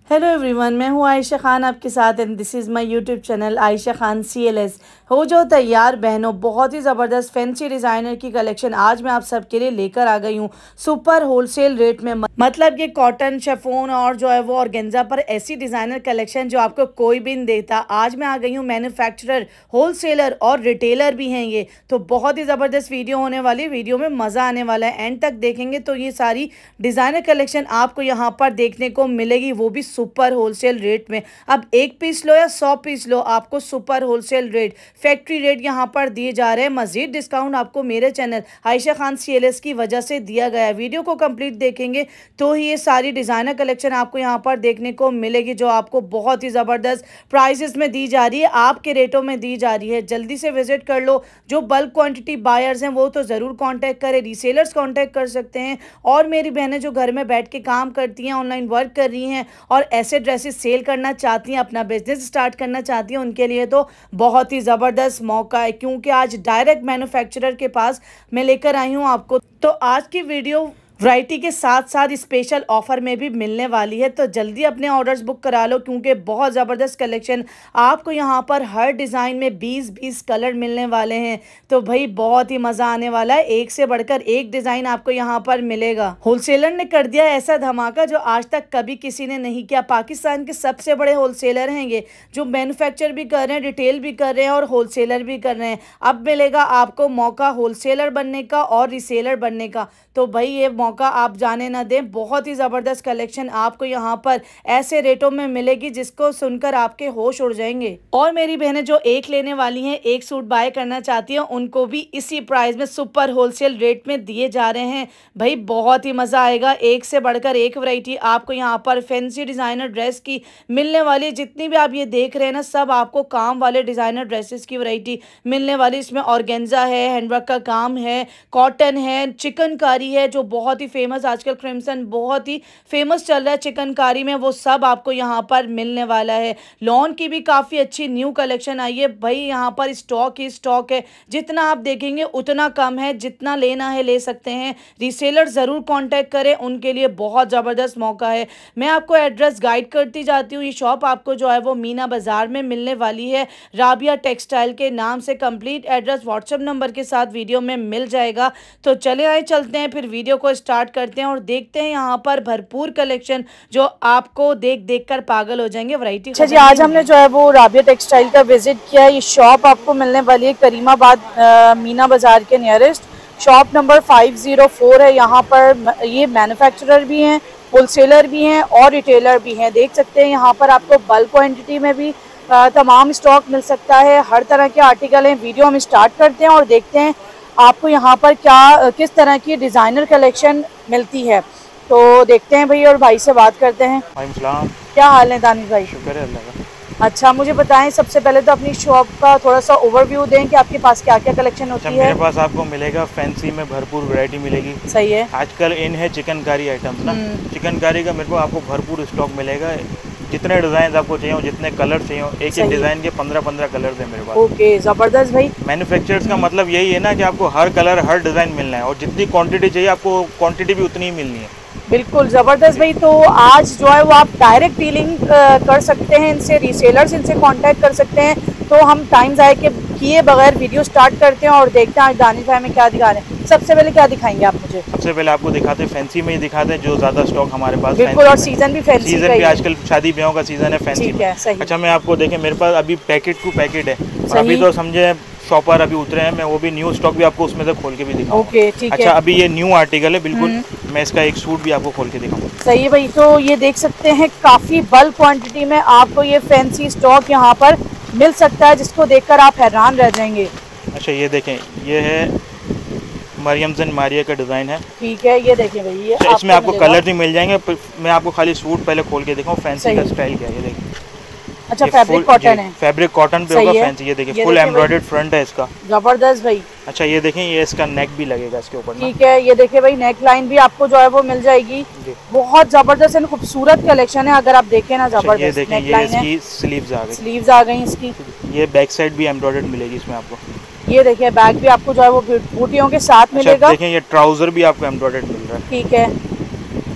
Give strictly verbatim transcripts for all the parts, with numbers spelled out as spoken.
Hello everyone, मैं हूँ आयशा खान आपके साथ and this is my YouTube channel Aisha Khan C L S. हो जो तैयार बहनों, बहुत ही ज़बरदस्त फैंसी डिज़ाइनर की कलेक्शन आज मैं आप सबके लिए लेकर आ गई हूँ सुपर होलसेल रेट में। मतलब ये कॉटन, शिफॉन और जो है वो ऑर्गेन्जा पर ऐसी डिज़ाइनर कलेक्शन जो आपको कोई भी नहीं देता। आज मैं आ गई हूँ मैन्युफैक्चरर, होलसेलर और रिटेलर भी हैं ये, तो बहुत ही ज़बरदस्त वीडियो होने वाली। वीडियो में मज़ा आने वाला है, एंड तक देखेंगे तो ये सारी डिज़ाइनर कलेक्शन आपको यहाँ पर देखने को मिलेगी, वो भी सुपर होलसेल रेट में। अब एक पीस लो या सौ पीस लो, आपको super wholesale rate, factory rate यहाँ पर दिए जा रहे हैं। मजीद डिस्काउंट आपको मेरे channel Aisha Khan C L S की वजह से दिया गया है। वीडियो को कंप्लीट देखेंगे तो ही ये सारी डिज़ाइनर कलेक्शन आपको यहाँ पर देखने को मिलेगी, जो आपको बहुत ही ज़बरदस्त प्राइसेस में दी जा रही है, आपके रेटों में दी जा रही है। जल्दी से विजिट कर लो। जो बल्क क्वांटिटी बायर्स हैं वो तो ज़रूर कांटेक्ट करें, रीसेलर्स कांटेक्ट कर सकते हैं, और मेरी बहनें जो घर में बैठ के काम करती हैं, ऑनलाइन वर्क कर रही हैं और ऐसे ड्रेसेस सेल करना चाहती हैं, अपना बिजनेस स्टार्ट करना चाहती हैं, उनके लिए तो बहुत ही ज़बरदस्त मौका है, क्योंकि आज डायरेक्ट मैन्युफैक्चरर के पास मैं लेकर आई हूँ आपको। तो आज की वीडियो वैरायटी के साथ साथ स्पेशल ऑफर में भी मिलने वाली है, तो जल्दी अपने ऑर्डर्स बुक करा लो, क्योंकि बहुत ज़बरदस्त कलेक्शन आपको यहाँ पर हर डिज़ाइन में बीस बीस कलर मिलने वाले हैं। तो भाई बहुत ही मज़ा आने वाला है, एक से बढ़कर एक डिज़ाइन आपको यहाँ पर मिलेगा। होलसेलर ने कर दिया ऐसा धमाका जो आज तक कभी किसी ने नहीं किया। पाकिस्तान के सबसे बड़े होलसेलर हैं ये, जो मैन्युफैक्चर भी कर रहे हैं, रिटेल भी कर रहे हैं और होलसेलर भी कर रहे हैं। अब मिलेगा आपको मौका होलसेलर बनने का और रिसेलर बनने का, तो भाई ये मौका आप जाने ना दें। बहुत ही ज़बरदस्त कलेक्शन आपको यहाँ पर ऐसे रेटों में मिलेगी जिसको सुनकर आपके होश उड़ जाएंगे। और मेरी बहनें जो एक लेने वाली हैं, एक सूट बाय करना चाहती हैं, उनको भी इसी प्राइस में सुपर होलसेल रेट में दिए जा रहे हैं। भाई बहुत ही मज़ा आएगा, एक से बढ़कर एक वैरायटी आपको यहाँ पर फैंसी डिज़ाइनर ड्रेस की मिलने वाली। जितनी भी आप ये देख रहे हैं ना, सब आपको काम वाले डिज़ाइनर ड्रेसेस की वैरायटी मिलने वाली। इसमें ऑर्गेन्जा है, हैंडवर्क का काम है, कॉटन है, चिकनकारी है जो बहुत ही फेमस, आजकल क्रिम्सन बहुत ही फेमस चल रहा है चिकनकारी में, वो सब आपको यहाँ पर मिलने वाला है। लॉन की भी काफ़ी अच्छी न्यू कलेक्शन आई है। भाई यहाँ पर स्टॉक ही स्टॉक है, जितना आप देखेंगे उतना कम है, जितना लेना है ले सकते हैं। रीसेलर ज़रूर कांटेक्ट करें, उनके लिए बहुत ज़बरदस्त मौका है। मैं आपको एड्रेस गाइड करती जाती हूँ। ये शॉप आपको जो है वो मीना बाज़ार में मिलने वाली है, राबिया टेक्सटाइल के नाम से। कंप्लीट एड्रेस व्हाट्सएप नंबर के साथ वीडियो में मिल जाएगा। तो चले आए, चलते हैं फिर वीडियो को स्टार्ट करते हैं और देखते हैं यहाँ पर भरपूर कलेक्शन जो आपको देख देख कर पागल हो जाएंगे। वैरायटी अच्छा जी, आज हमने जो है वो राबिया टेक्सटाइल का विजिट किया है। ये शॉप आपको मिलने वाली है करीमाबाद मीना बाजार के nearest, shop number five zero four है। यहाँ पर ये मैन्युफैक्चरर भी हैं, होलसेलर भी हैं और रिटेलर भी हैं। देख सकते हैं यहाँ पर आपको बल्क क्वान्टिटी में भी तमाम स्टॉक मिल सकता है, हर तरह के आर्टिकल हैं। वीडियो हम स्टार्ट करते हैं और देखते हैं आपको यहाँ पर क्या किस तरह की डिज़ाइनर कलेक्शन मिलती है। तो देखते हैं भाई, और भाई से बात करते हैं। क्या हाल है दानिश भाई? शुक्र है अल्लाह का। अच्छा, मुझे बताएं सबसे पहले तो अपनी शॉप का थोड़ा सा ओवरव्यू दें कि आपके पास क्या क्या कलेक्शन होती अच्छा, है। मेरे पास आपको मिलेगा फैंसी में भरपूर वैरायटी मिलेगी। सही है। आजकल इन है चिकनकारी आइटम्स ना, चिकनकारी का मेरे को आपको भरपूर स्टॉक मिलेगा। जितने डिज़ाइन आपको चाहिए, जितने कलर चाहिए, एक एक डिज़ाइन के पंद्रह पंद्रह कलर्स हैं मेरे पास। ओके, ज़बरदस्त भाई। मैन्युफैक्चरर्स का मतलब यही है ना कि आपको हर कलर हर डिज़ाइन मिलना है, और जितनी क्वांटिटी चाहिए आपको क्वांटिटी भी उतनी ही मिलनी है। बिल्कुल ज़बरदस्त भाई। तो आज जो है वो आप डायरेक्ट डीलिंग कर सकते हैं इनसे, रीसेलर्स इनसे कांटेक्ट कर सकते हैं। तो हम टाइम ज़ाय के किए बगैर वीडियो स्टार्ट करते हैं और देखते हैं आज दानिश भाई में क्या दिखा रहे हैं। सबसे पहले क्या दिखाएंगे आप मुझे? सबसे पहले आपको दिखाते हैं फैंसी में ही दिखाते हैं, जो ज़्यादा स्टॉक हमारे पास। बिल्कुल, और सीजन भी फैंसी सीजन भी आजकल शादी ब्याहों का सीजन है, फैंसी में। अच्छा, मैं आपको देखें, मेरे पास अभी पैकेट टू पैकेट है, और अभी तो समझे शॉपर अभी उतरे हैं, मैं वो भी न्यू स्टॉक भी आपको उसमें से खोल के भी दिखाऊंगा। ओके, ठीक है। अच्छा, अभी ये न्यू आर्टिकल है बिल्कुल, मैं इसका एक सूट भी आपको खोल के दिखाऊंगा। सही है भाई। तो ये देख सकते हैं काफ़ी बल्क क्वांटिटी में आपको ये फैंसी स्टॉक यहाँ पर मिल सकता है, जिसको देखकर आप हैरान रह जाएंगे। अच्छा, ये देखें, ये है मरियम जन मारिया का डिज़ाइन है। ठीक है, ये देखें भाई, ये अच्छा, इसमें आपको कलर भी मिल जाएंगे। मैं आपको खाली सूट पहले खोल के दिखाऊं, फैंसी का स्टाइल क्या है, ये देखिए। अच्छा, फैब्रिक कॉटन है, फैब्रिक कॉटन पे होगा फैंसी। ये देखिए, फुल एम्ब्रॉयडर्ड फ्रंट है इसका, जबरदस्त भाई। अच्छा, ये देखें, ये इसका नेक भी लगेगा इसके ऊपर। ठीक है, ये देखिए भाई, नेक लाइन भी आपको जो है वो मिल जाएगी। बहुत जबरदस्त है, खूबसूरत कलेक्शन है। अगर आप देखें ना, जबरदस्त। ये देखें, ये इसकी स्लीव्स आ गई, स्लीव्स आ गई इसकी। ये बैक साइड भी एम्ब्रॉयडर्ड मिलेगी इसमें आपको। ये देखिए, बैग भी आपको जो है वो बूटियों के साथ मिलेगा। देखें, ये ट्राउजर भी आपको एम्ब्रॉयडर्ड मिल रहा है। ठीक है,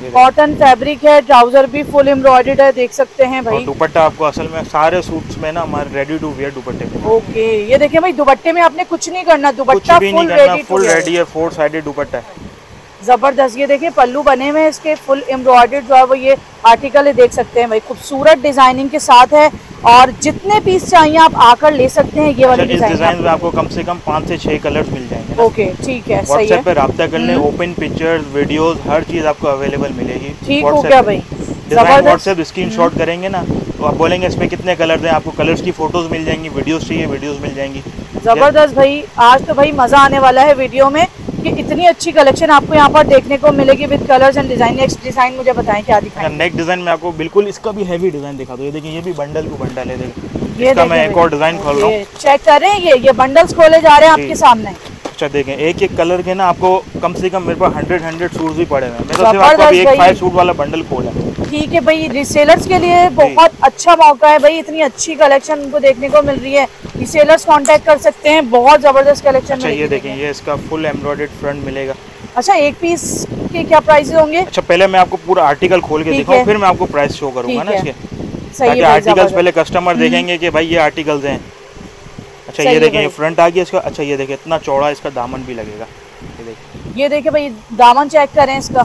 कॉटन फैब्रिक है, ट्राउजर भी फुल एम्ब्रॉयडर्ड है, देख सकते हैं भाई। दुपट्टा आपको असल में सारे सूट्स में ना हमारे रेडी टू वेयर दुपट्टे में। ओके, ये देखिए भाई दुपट्टे में आपने कुछ नहीं करना, dupatta full ready, full ready है, फोर साइडेड दुपट्टा है, जबरदस्त। ये देखिए पल्लू बने हुए हैं इसके, फुल एम्ब्रॉयडर्ड जो है वो ये आर्टिकल है, देख सकते हैं भाई, खूबसूरत डिजाइनिंग के साथ है। और जितने पीस चाहिए आप आकर ले सकते हैं। ये वाली डिजाइन, डिजाइन में आपको कम से कम पाँच से छह कलर्स मिल जाएंगे। ओके ठीक है, सही है। व्हाट्सएप पे राब्ता कर लें, ओपन पिक्चर्स, वीडियोस, हर चीज आपको अवेलेबल मिलेगी। ठीक हो गया भाई, डिजाइन व्हाट्सएप स्क्रीनशॉट करेंगे ना तो आप बोलेंगे इसमें कितने कलर्स हैं, आपको कलर्स की फोटोज मिल जाएंगी, वीडियोस चाहिए वीडियोस मिल जाएंगी। जबरदस्त भाई, आज तो भाई मजा आने वाला है वीडियो में कि इतनी अच्छी कलेक्शन आपको यहाँ पर देखने को मिलेगी with colours and design. Next design मुझे बताएं क्या दिखाएं। नेक्स्ट डिजाइन में आपको बिल्कुल इसका भी हैवी डिजाइन दिखा दो। ये देखिए, ये भी बंडल टू बंडल है। देखिए इसका मैं एक और डिजाइन खोल रहा हूँ, चेक कर रहे हैं। ये ये बंडल्स खोले जा रहे हैं आपके सामने। अच्छा देखें, एक एक कलर के ना आपको कम से कम मेरे पास हंड्रेड हंड्रेड सूट भी पड़े हुए हैं। मेरे तो आपको एक फाइव सूट वाला बंडल खोला है। ठीक है भाई, रिसेलर्स के लिए बहुत अच्छा मौका है भाई, इतनी अच्छी कलेक्शन उनको देखने को मिल रही है। रिसेलर्स कांटेक्ट कर सकते हैं, बहुत जबरदस्त कलेक्शन। अच्छा ये देखें, ये इसका फुल एम्ब्रॉयडर्ड फ्रंट मिलेगा। अच्छा, एक पीस के क्या प्राइसेस होंगे? अच्छा पहले मैं आपको पूरा आर्टिकल खोल के दिखाऊं, फिर मैं आपको प्राइस शो करूंगा ना इसके, ताकि आर्टिकल्स पहले कस्टमर देखेंगे कि भाई ये आर्टिकल्स हैं। अच्छा ये देखिए, ये फ्रंट आ गया इसका। अच्छा ये देखिए, इतना चौड़ा इसका दामन भी लगेगा। ये देखिए, ये देखिए भाई, दामन चेक करें इसका,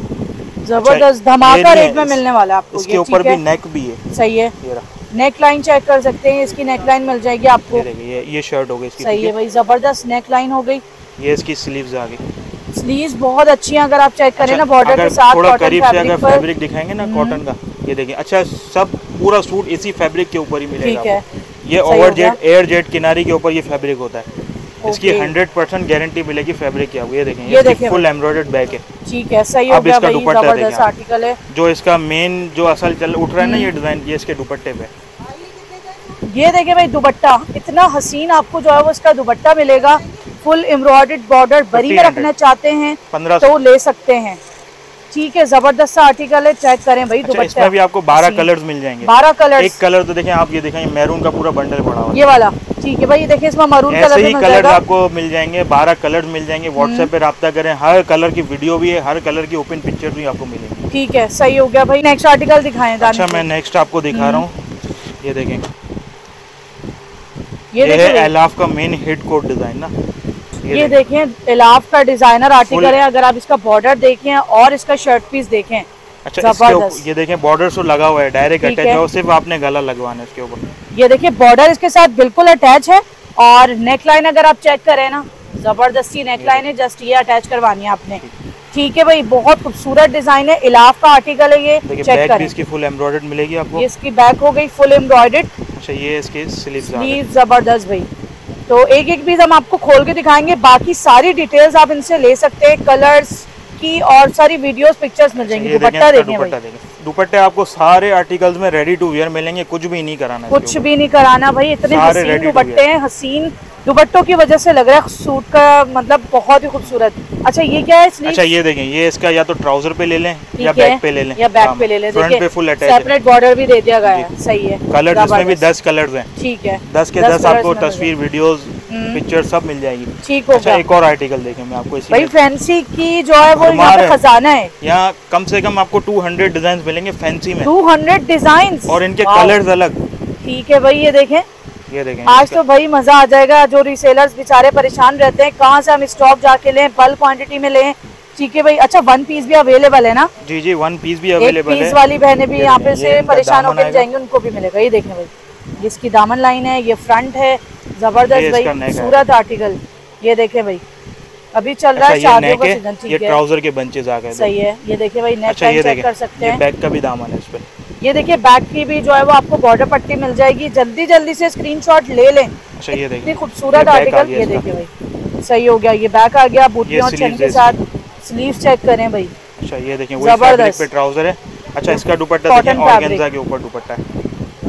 जबरदस्त धमाका रेट में मिलने वाला है आपको। इसके ऊपर भी नेक भी है, सही है। नेक लाइन चेक कर सकते हैं, इसकी नेक लाइन मिल जाएगी आपको। ये ये शर्ट हो गई इसकी, सही है भाई, जबरदस्त नेक लाइन हो गई। ये इसकी स्लीव्स आ गई, स्लीव्स बहुत अच्छी हैं अगर आप चेक करें ना, बॉर्डर के साथ। थोड़ा करीब से अगर फैब्रिक दिखाएंगे ना कॉटन का, ये देखिए। अच्छा, सब पूरा सूट इसी फैब्रिक के ऊपर ही मिलेगा। ठीक है, ये ओवर जेट एयर जेट किनारी के ऊपर ये फैब्रिक होता है। इसकी हंड्रेड परसेंट गारंटी मिलेगी फैब्रिक की आपको। ये देखें, ये देखिए फुल एम्ब्रॉयडर्ड बैक है। ठीक है, सही हो गया भाई, जबरदस्त आर्टिकल है। जो इसका मेन जो असल चल उठ रहा है ना ये डिजाइन, ये इसके दुपट्टे पे। ये देखिए भाई, दुपट्टा इतना हसीन आपको जो है वो इसका दुपट्टा मिलेगा, फुल एम्ब्रॉयडर्ड बॉर्डर बरी में रखना चाहते हैं तो ले सकते हैं। ठीक है, जबरदस्त आर्टिकल है, चेक करें भाई। दुपट्टा इसमें भी आपको बारह कलर्स मिल जाएंगे। बारह कलर्स, एक कलर तो देखें आप, ये देखें मैरून का पूरा बंडल पड़ा हुआ है, ये वाला। ठीक है भाई, ये देखिए इसमें मैरून कलर भी कलर आपको मिल जाएंगे, बारह कलर मिल जाएंगे। व्हाट्सएप पे राब्ता करें, हर कलर की वीडियो भी है, हर कलर की ओपन पिक्चर भी आपको मिलेंगी। ठीक है, सही हो गया भाई। नेक्स्ट आर्टिकल दिखाएं। अच्छा मैं नेक्स्ट आपको दिखा रहा हूँ, ये देखें, ये है एलाफ का मेन हिट कोट डिजाइन ना। ये, ये देखें, एलाफ का डिजाइनर आर्टिकल है। अगर आप इसका बॉर्डर देखें और इसका शर्ट पीस देखें, अच्छा इसके ये देखें बॉर्डर तो लगा हुआ है, डायरेक्ट अटैच है, सिर्फ आपने गला लगवाना है इसके ऊपर। ये देखिए बॉर्डर इसके साथ बिल्कुल अटैच है। और नेक लाइन अगर आप चेक करें ना, जबरदस्ती नेक लाइन है, जस्ट ये अटैच करवानी है आपने। ठीक है भाई, बहुत खूबसूरत डिजाइन है, इलाफ का आर्टिकल है ये। चेक करें, इसकी फुल एम्ब्रॉयडर्ड मिलेगी आपको। ये इसकी बैक हो गई फुल एम्ब्रॉयडर्ड। अच्छा ये इसके स्लीव्स स्लीव जबरदस्त भाई। तो एक एक पीस हम आपको खोल के दिखाएंगे, बाकी सारी डिटेल्स आप इनसे ले सकते हैं, कलर्स की और सारी वीडियोस पिक्चर्स मिल जाएंगी। दुपट्टा देखें भाई, दुपट्टे आपको सारे आर्टिकल्स में रेडी टू वियर मिलेंगे, कुछ भी नहीं कराना, कुछ भी नहीं कराना भाई। इतने हसीन दुपट्टे हैं, हसीन दुपट्टों की वजह से लग रहा है सूट का मतलब बहुत ही खूबसूरत। अच्छा ये क्या है? अच्छा ये देखें, ये इसका या तो ट्राउजर पे ले लें या बैक पे ले लें, या बैक पे ले लें। फ्रंट पे फुल अटैच, सेपरेट बॉर्डर भी दे दिया गया है। सही है। कलर इसमें भी दस कलर्स हैं। ठीक है, दस के दस आपको तस्वीर, वीडियोस, पिक्चर सब मिल जाएगी। ठीक हो गया। एक और आर्टिकल देखें मैं आपको, इसी भाई फैंसी की जो है वो यहाँ पे खजाना है। यहाँ कम से कम आपको टू हंड्रेड डिजाइन मिलेंगे फैंसी में, टू हंड्रेड डिजाइन और इनके कलर्स अलग। ठीक है भाई, ये देखें, ये देखें, आज तो भाई मजा आ जाएगा। जो रीसेलर्स बेचारे परेशान रहते हैं कहाँ से हम स्टॉक जाके लें, बल्क क्वांटिटी में लें। ठीक है भाई। अच्छा वन पीस भी अवेलेबल है ना? जी जी, वन पीस भी अवेलेबल है। पीस वाली बहनें भी यहाँ पे से परेशान होकर जाएंगी, उनको भी मिलेगा। ये देखने भाई, इसकी दामन लाइन है, ये फ्रंट है, जबरदस्त भाई, खूबसूरत आर्टिकल। ये देखे भाई, अभी चल रहा है शादियों का सीजन। ठीक है, ये ट्राउजर के बंचेस आ गए। सही है। ये देखिए भाई, नेक लाइन चेक कर सकते हैं, बैक का भी दामन है इस पे। ये देखिए बैक की भी जो है वो आपको बॉर्डर पट्टी मिल जाएगी, जल्दी जल्दी से स्क्रीनशॉट ले लें। अच्छा ये देखिए, इतनी खूबसूरत आर्टिकल। ये देखिए भाई, सही हो गया। ये बैक आ गया बूटियों और चेन के साथ। स्लीव्स चेक करें भाई। अच्छा ये देखिए, वही फैब्रिक पे ट्राउजर है। अच्छा इसका दुपट्टा देखिए, ऑर्गेन्जा के ऊपर दुपट्टा है।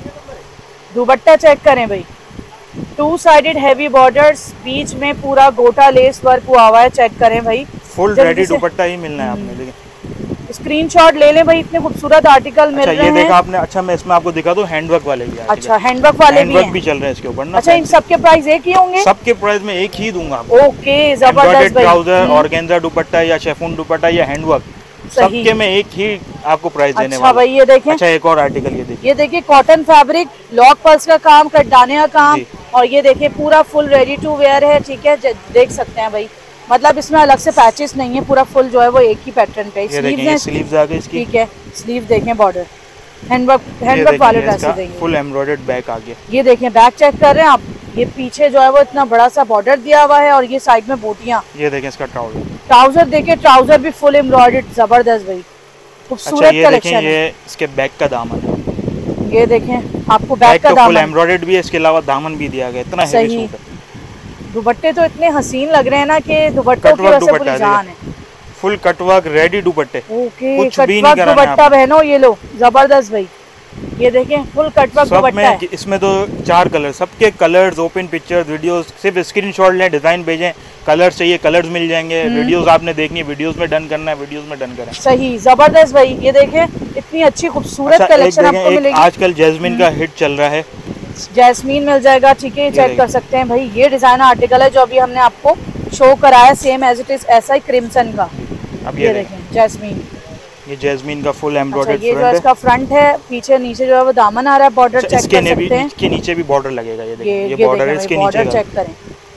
दुपट्टा चेक करें भाई, टू साइडेड हैवी बॉर्डर्स, बीच में पूरा गोटा लेस वर्क हुआ हुआ है। चेक करें भाई, फुल रेडी दुपट्टा ही मिलना है आपने। देखिए स्क्रीनशॉट ले लें भाई, इतने खूबसूरत आर्टिकल मिल रहे हैं। ये देखा आपने। अच्छा मैं इसमें आपको दिखा दूं, हैंडवर्क वाले भी। अच्छा हैंडवर्क वाले भी हैं, भी चल रहे हैं इसके ऊपर ना। अच्छा इन सब के प्राइस एक ही होंगे? सबके प्राइस में एक ही दूंगा आपको। ओके जबरदस्त भाई। ट्राउजर, ऑर्गेन्जा दुपट्टा या शेफून दुपट्टा या हैंडवर्क, सबके में एक ही आपको प्राइस देने अच्छा भाई ये देखें। अच्छा एक और आर्टिकल ये देखिए, ये देखिए कॉटन फैब्रिक, लॉक पर्स का काम, कटदाने का काम, और ये देखिए पूरा फुल रेडी टू वेयर है। ठीक है, देख सकते हैं भाई, मतलब इसमें अलग से पैचेस नहीं है, पूरा फुल जो है वो एक ही पैटर्न पे। स्लीव्स आ गए इसकी। ठीक है, स्लीव देखें, बॉर्डर हैंडवर्क हैंडवर्क वाले ड्रेसेस देंगे, फुल एम्ब्रॉयडर्ड बैक आ गया। ये देखें बैक चेक कर रहे हैं आप, ये पीछे जो है वो इतना बड़ा सा बॉर्डर दिया हुआ है, और ये साइड में बूटियां। ये देखें इसका ट्राउजर, ट्राउजर देखिए, ट्राउजर भी फुल एम्ब्रॉयडर्ड, जबरदस्त भाई, खूबसूरत कलेक्शन है। ये इसके बैक का दामन है, ये देखें आपको बैक का दामन फुल एम्ब्रॉयडर्ड भी है, इसके अलावा दामन भी दिया गया, इतना हेवी सूट है। दुपट्टे तो इतने हसीन लग रहे हैं ना कि दुपट्टों की वजह से पूरी जान है। फुल कटवर्क रेडी दुपट्टे, ओके, कुछ भी नहीं कराना है। दुपट्टा बहनों ये लो, जबरदस्त भाई, ये देखें फुल कटवर्क दुपट्टा है। इसमें तो चार कलर, सबके कलर्स, ओपन पिक्चर्स, वीडियोस, सिर्फ स्क्रीनशॉट लें, डिजाइन भेजें, कलर्स चाहिए कलर्स मिल जाएंगे, वीडियोस आपने देखनी है वीडियोस में डन करना है, वीडियोस में डन करें। सही, जबरदस्त भाई, ये देखें इतनी अच्छी खूबसूरत कलेक्शन आपको मिलेगी। आजकल जैस्मिन का हिट चल रहा है, जैस्मीन मिल जाएगा। ठीक है, चेक कर सकते हैं भाई, ये डिजाइन आर्टिकल है जो अभी हमने आपको शो कराया, सेम एज इट इज ऐसा ही क्रिम्सन का। अब ये देखें जैस्मीन, ये जैस्मीन का फुल एम्ब्रॉयडर्ड ये जो इसका फ्रंट है, पीछे नीचे जो है वो दामन आ रहा है, बॉर्डर चेक कर सकते हैं, इसके नीचे भी बॉर्डर लगेगा। ये देखिए, ये बॉर्डर है इसके नीचे, चेक करें।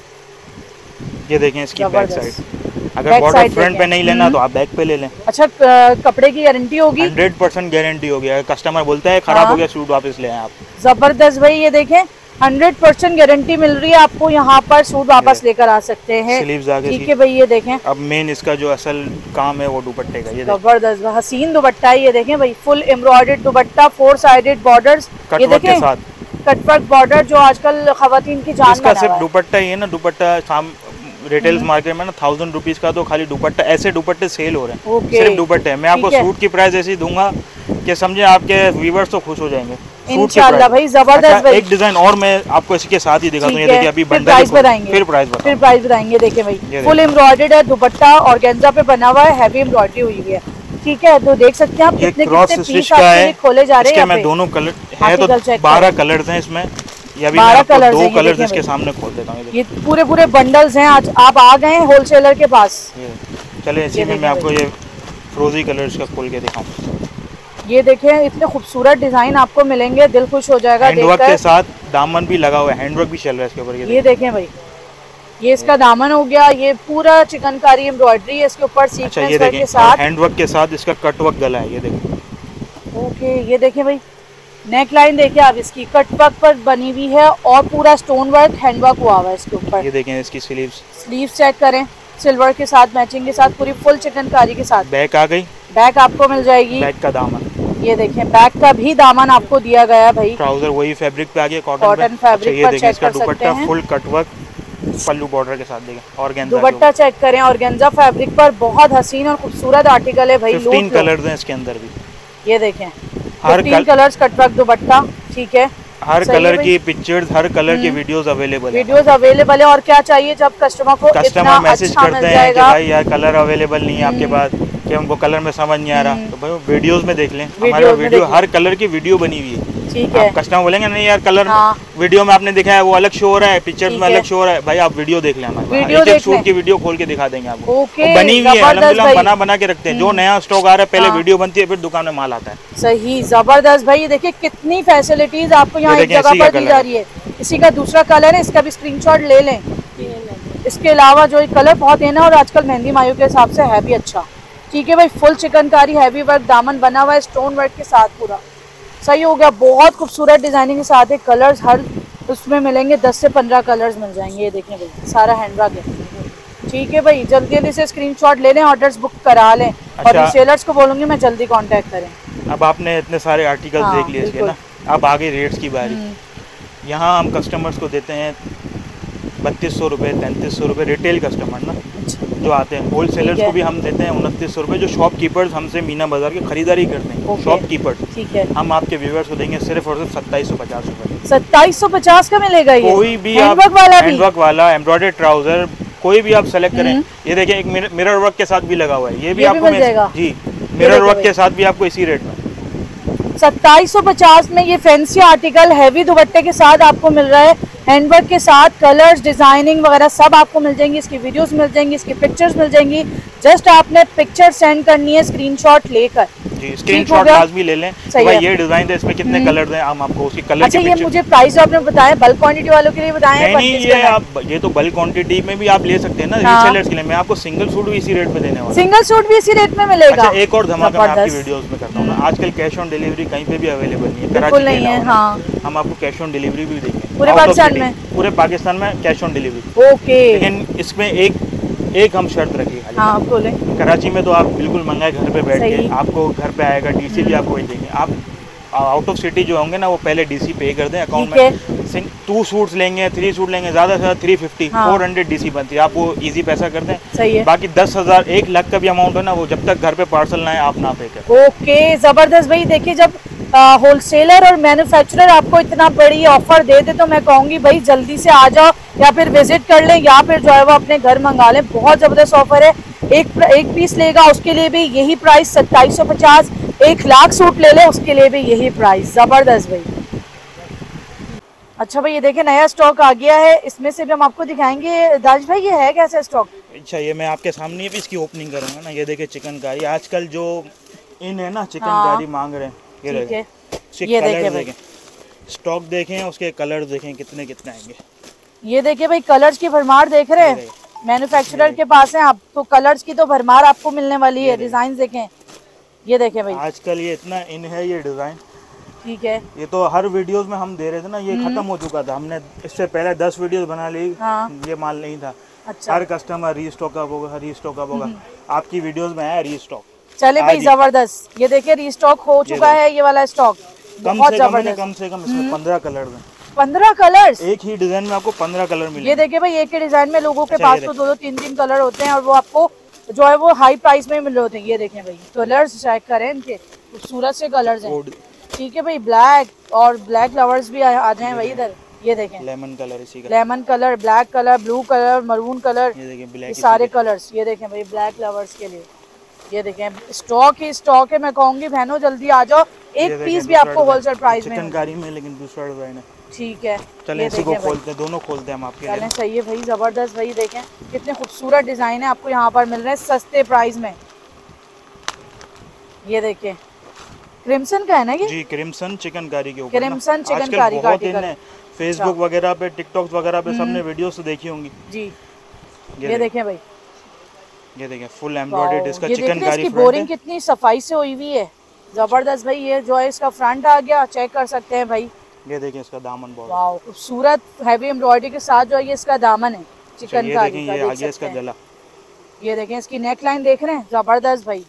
ये देखें इसकी बैक साइड, अगर बॉर्डर फ्रंट पे नहीं लेना तो आप बैक पे ले लें। अच्छा, कपड़े की गारंटी होगी? हंड्रेड परसेंट गारंटी होगी, अगर कस्टमर बोलता है खराब हो गया सूट वापस ले आए आप। जबरदस्त भाई, ये देखें हंड्रेड परसेंट गारंटी मिल रही है आपको, यहाँ पर सूट वापस लेकर आ सकते हैं। स्लीव्स आ गई। ठीक है भाई, ये देखें अब मेन इसका जो असल काम है वो दुपट्टे का, ये जबरदस्त हसीन दुपट्टा है। ये देखें भाई, full embroidered dupatta, four sided borders, ये देखें कटवर्क बॉर्डर जो आजकल खवातीन की जान इसका सिर्फ दुपट्टा ही है ना, दुपट्टा शाम रिटेल मार्केट में ना थाउजेंड रुपीज का तो खाली दुपट्टा, ऐसे दुपट्टे सेल हो रहे हैं, सिर्फ दुपट्टे। मैं आपको सूट की प्राइस ऐसी दूंगा कि समझे आपके व्यूवर्स तो खुश हो जाएंगे इंशाल्लाह भाई, जबरदस्त। अच्छा, एक डिजाइन और मैं आपको इसके साथ ही दिखा दूं, ये देखिए अभी बंडल प्राइस बताएंगे, फिर प्राइस फिर प्राइस बताएंगे। देखिए भाई, फुल एम्ब्रॉयडर्ड है दुपट्टा, ऑर्गेन्जा पे बना हुआ है, हैवी एम्ब्रॉयडरी हुई हुई है। ठीक है, तो देख सकते हैं आप कितने कितने पीस आपके खोले जा रहे हैं। मैं दोनों कलर है तो बारह कलर्स हैं इसमें, या भी बारह कलर, दो कलर्स इसके सामने खोल देता हूँ। ये पूरे पूरे बंडल्स हैं, आज आप आ गए हैं होलसेलर के पास। चले इसी में मैं आपको ये फ्रोजी कलर्स का खोल के दिखाऊं। ये देखें इतने खूबसूरत डिजाइन आपको मिलेंगे, दिल खुश हो जाएगा देखकर। हैंडवर्क के साथ दामन भी लगा हुआ है, हैंडवर्क भी चल रहा है इसके ऊपर। ये, ये देखें भाई, ये इसका दामन हो गया, ये पूरा चिकनकारी एम्ब्रॉयडरी है इसके ऊपर सीक्वेंस वर्क के साथ, हैंडवर्क के साथ इसका कटवर्क गला है। ये देखें, ओके, ये देखें भाई, नेक लाइन देखिए आप इसकी कटवर्क पर बनी हुई है, और पूरा स्टोन वर्क हैंडवर्क हुआ हुआ है इसके ऊपर। ये देखें इसकी स्लीव्स, स्लीव्स चेक करें, सिल्वर के साथ मैचिंग के साथ, पूरी फुल चिकनकारी के साथ। बैक आ गई, बैक आपको मिल जाएगी, बैक का दामन, ये देखें बैक का भी दामन आपको दिया गया है भाई। ट्राउजर वही फैब्रिक पे आ गया, कॉटन कॉटन फैब्रिक पर चेक कर सकते हैं, फुल कटवर्क पल्लू बॉर्डर के साथ देगा। ऑर्गेन्जा दुपट्टा चेक करें, ऑर्गेन्जा फैब्रिक पर बहुत हसीन और खूबसूरत आर्टिकल है भाई। फिफ्टीन कलर्स हैं इसके अंदर भी, ये देखें हर तीन कलर्स कटवर्क दुपट्टा। ठीक है, हर कलर की पिक्चर्स, हर कलर की वीडियोस अवेलेबल है, वीडियोस अवेलेबल है। और क्या चाहिए जब कस्टमर को कस्टमर मैसेज करते हैं कि भाई यार कलर अवेलेबल नहीं है आपके पास, कि हमको कलर में समझ नहीं आ रहा, तो भाई वीडियोस में देख लें, हमारा वीडियो हर कलर की वीडियो बनी हुई है। ठीक है, कस्टमर बोलेंगे नहीं यार कलर वीडियो में आपने दिखाया वो अलग शो हो रहा है, पिक्चर्स में अलग शो हो रहा है, भाई आप वीडियो देख लें, हमारे एक सूट की वीडियो खोल के दिखा देंगे आपको, बनी हुई है, अल्हम्दुलिल्लाह बना बना के रखते हैं। जो नया स्टॉक आ रहा है पहले वीडियो बनती है, फिर दुकान में माल आता है। सही, जबरदस्त भाई, ये देखिए कितनी फैसिलिटीज आपको यहाँ एक जगह पर दी जा रही है। इसी का दूसरा कलर है, इसका भी स्क्रीनशॉट ले लें। इसके अलावा जो कलर बहुत है ना, और आजकल मेहंदी मायू के हिसाब से है भी अच्छा। ठीक है भाई, फुल चिकनकारी हैवी वर्क दामन बना हुआ है स्टोन वर्क के साथ, पूरा सही हो गया। बहुत खूबसूरत डिजाइनिंग के साथ है, कलर्स हर उसमें मिलेंगे, दस से पंद्रह कलर्स मिल जाएंगे। ये देखें भाई, सारा हैंडवर्क है। ठीक है भाई, जल्दी जल्दी से स्क्रीनशॉट ले लें, ऑर्डर्स बुक करा लें। अच्छा, और रिसेलर्स को बोलूँगी मैं जल्दी कांटेक्ट करें। अब आपने इतने सारे आर्टिकल्स हाँ, देख लिए इसके ना, अब आगे रेट्स की बारी। यहाँ हम कस्टमर्स को देते हैं बत्तीस सौ रुपये, तैंतीस सौ रुपये रिटेल कस्टमर ना जो आते हैं। होल सेलर्स को भी हम देते हैं उनतीस सौ रुपये, जो शॉपकीपर्स हमसे मीना बाजार के खरीदारी करते हैं, शॉपकीपर्स। ठीक है, हम आपके व्यूवर्स को देंगे सिर्फ और सिर्फ सत्ताईस सौ पचास रुपये। सत्ताईस सौ पचास का मिलेगा ये, कोई भी हैंडवर्क वाला, हैंडवर्क वाला एम्ब्रॉयडर्ड ट्राउजर कोई भी आप सेलेक्ट करें। ये देखिए एक मिरर वर्क के साथ भी लगा हुआ है, ये भी आपको मिल जाएगा जी, मिरर वर्क के साथ भी आपको इसी रेट में सत्ताईस सौ पचास में ये फैंसी आर्टिकल हैवी दुपट्टे के साथ आपको मिल रहा है। हैंडवर्क के साथ कलर्स, डिजाइनिंग वगैरह सब आपको मिल जाएंगी। इसकी वीडियोस मिल जाएंगी, इसकी पिक्चर्स मिल जाएंगी। जस्ट आपने पिक्चर सेंड करनी है स्क्रीनशॉट लेकर। जी, स्क्रीनशॉट लाजमी ले लें। तो भाई ये डिजाइन है, इसमें कितने कलर्स हैं, हम आपको उसकी कलर अच्छा, की ये मुझे प्राइस आपने बताया बल्क क्वांटिटी वालों के लिए बताया है? नहीं, ये आप ये तो बल्क क्वांटिटी में भी आप ले सकते हैं ना, रीसेलर्स के लिए। मैं आपको सिंगल सूट भी इसी रेट पे देने वाला हूं। सिंगल सूट भी इसी रेट में मिलेगा? अच्छा, एक और धमाका मैं आपकी वीडियोस में करता हूं ना। आजकल कैश ऑन डिलीवरी कहीं पे भी अवेलेबल नहीं है, बिल्कुल नहीं है। हाँ, हम आपको कैश ऑन डिलीवरी भी देंगे पूरे पाकिस्तान में। पूरे पाकिस्तान में कैश ऑन डिलीवरी। ओके, लेकिन इसमें एक एक हम शर्त रखिए। हाँ, बोले। कराची में तो आप बिल्कुल मंगाए घर पे बैठ के, आपको घर पे आएगा, डीसी भी आपको वही देंगे। आप आउट ऑफ सिटी जो होंगे ना, वो पहले डीसी पे कर दें अकाउंट में। टू सूट्स लेंगे, थ्री सूट लेंगे, ज्यादा से ज्यादा three fifty four hundred DC बनती है। आप वो इजी पैसा कर दें। सही है। बाकी दस हजार एक लाख का भी अमाउंट है ना, वो जब तक घर पे पार्सल ना आए आप ना पे करें। ओके, जबरदस्त भाई। देखिए, जब होलसेलर और मैन्युफैक्चरर आपको इतना बड़ी ऑफर दे दे तो मैं कहूँगी भाई जल्दी से आ जाओ, या फिर विजिट कर लें, या फिर जो है वो अपने घर मंगा लें। बहुत ज़बरदस्त ऑफर है। एक एक पीस लेगा उसके लिए भी यही प्राइस सत्ताईस सौ पचास। एक लाख सूट ले ले उसके लिए भी यही प्राइस। ज़बरदस्त भाई। अच्छा भाई, ये देखें नया स्टॉक आ गया है, इसमें से भी हम आपको दिखाएंगे। दाज भाई, ये है कैसा स्टॉक? अच्छा, ये मैं आपके सामने भी इसकी ओपनिंग करूँगा ना। ये देखे चिकनकारी, आजकल जो इन है ना चिकनकारी मांग रहे हैं। ये देखें, ये देखें भाई, स्टॉक देखें, उसके कलर देखें कितने कितने आएंगे। ये देखिए भाई, कलर्स की भरमार देख रहे हैं। मैन्युफैक्चरर के पास है आप तो कलर्स की तो भरमार आपको मिलने वाली है। डिजाइन देखें, ये देखें भाई, आजकल ये इतना इन है ये डिजाइन। ठीक है, ये तो हर वीडियोस में हम दे रहे थे ना, ये खत्म हो चुका था। हमने इससे पहले दस वीडियोस बना ली। हाँ। ये माल नहीं था। अच्छा। हर कस्टमर रीस्टॉक अप होगा, रीस्टॉक अप होगा। आपकी वीडियोस में है रीस्टॉक। चले भाई, जबरदस्त। ये देखिए रीस्टॉक हो चुका है ये वाला स्टॉक। बहुत जबरदस्त। कम से कम इसमें पंद्रह कलर हैं। पंद्रह कलर्स एक ही डिजाइन में आपको पंद्रह कलर मिलेंगे। ये देखिए भाई, एक ही डिजाइन में लोगों के पास तो दो दो तीन तीन कलर होते हैं, और वो आपको जो है वो हाई प्राइस में मिल रहे होते हैं। ये देखें भाई, कलर्स चेक करें, इनके खूबसूरत से कलर्स हैं। ठीक है भाई, ब्लैक और ब्लैक लवर्स भी आ जाएं भाई इधर। ये देखें, लेमन कलर, इसी का lemon colour, black colour, blue colour, maroon colour, ये देखें ब्लैक, सारे कलर्स। ये देखें भाई, ब्लैक लवर्स के लिए ये देखें स्टॉक ही स्टॉक है। मैं कहूँगी बहनों जल्दी आ जाओ, एक पीस भी आपको होलसेल प्राइस में चिकनकारी में, लेकिन दूसरा डिजाइन है। ठीक है, चलें इसी को खोलते हैं, दोनों खोलते हैं हम आपके लिए। सही है भाई, जबरदस्त भाई। देखें कितने खूबसूरत डिजाइन है आपको यहाँ पर मिल रहे हैं सस्ते प्राइस में। ये देखें, क्रिम्सन का है ना ये? जी, क्रिम्सन चिकनकारी के ऊपर। क्रिम्सन चिकनकारी का आर्टिकल फेसबुक वगैरह पे, टिकटॉक वगैरह पे सबने वीडियोस तो देखी होंगी जी। ये देखें भाई, ये देखें फुल एम्ब्रॉयडर्ड इसका चिकनकारी। इसकी बोरिंग कितनी सफाई से हुई हुई है, जबरदस्त भाई। ये जो है इसका फ्रंट आ गया, चेक कर सकते हैं भाई। ये देखिए इसका दामन बहुत वाह, खूबसूरत हैवी एम्ब्रॉयडरी के साथ जो है ये इसका दामन है चिकनकारी का। ये आ गया इसका गला। ये देखें इसकी नेक लाइन देख रहे हैं, जबरदस्त भाई।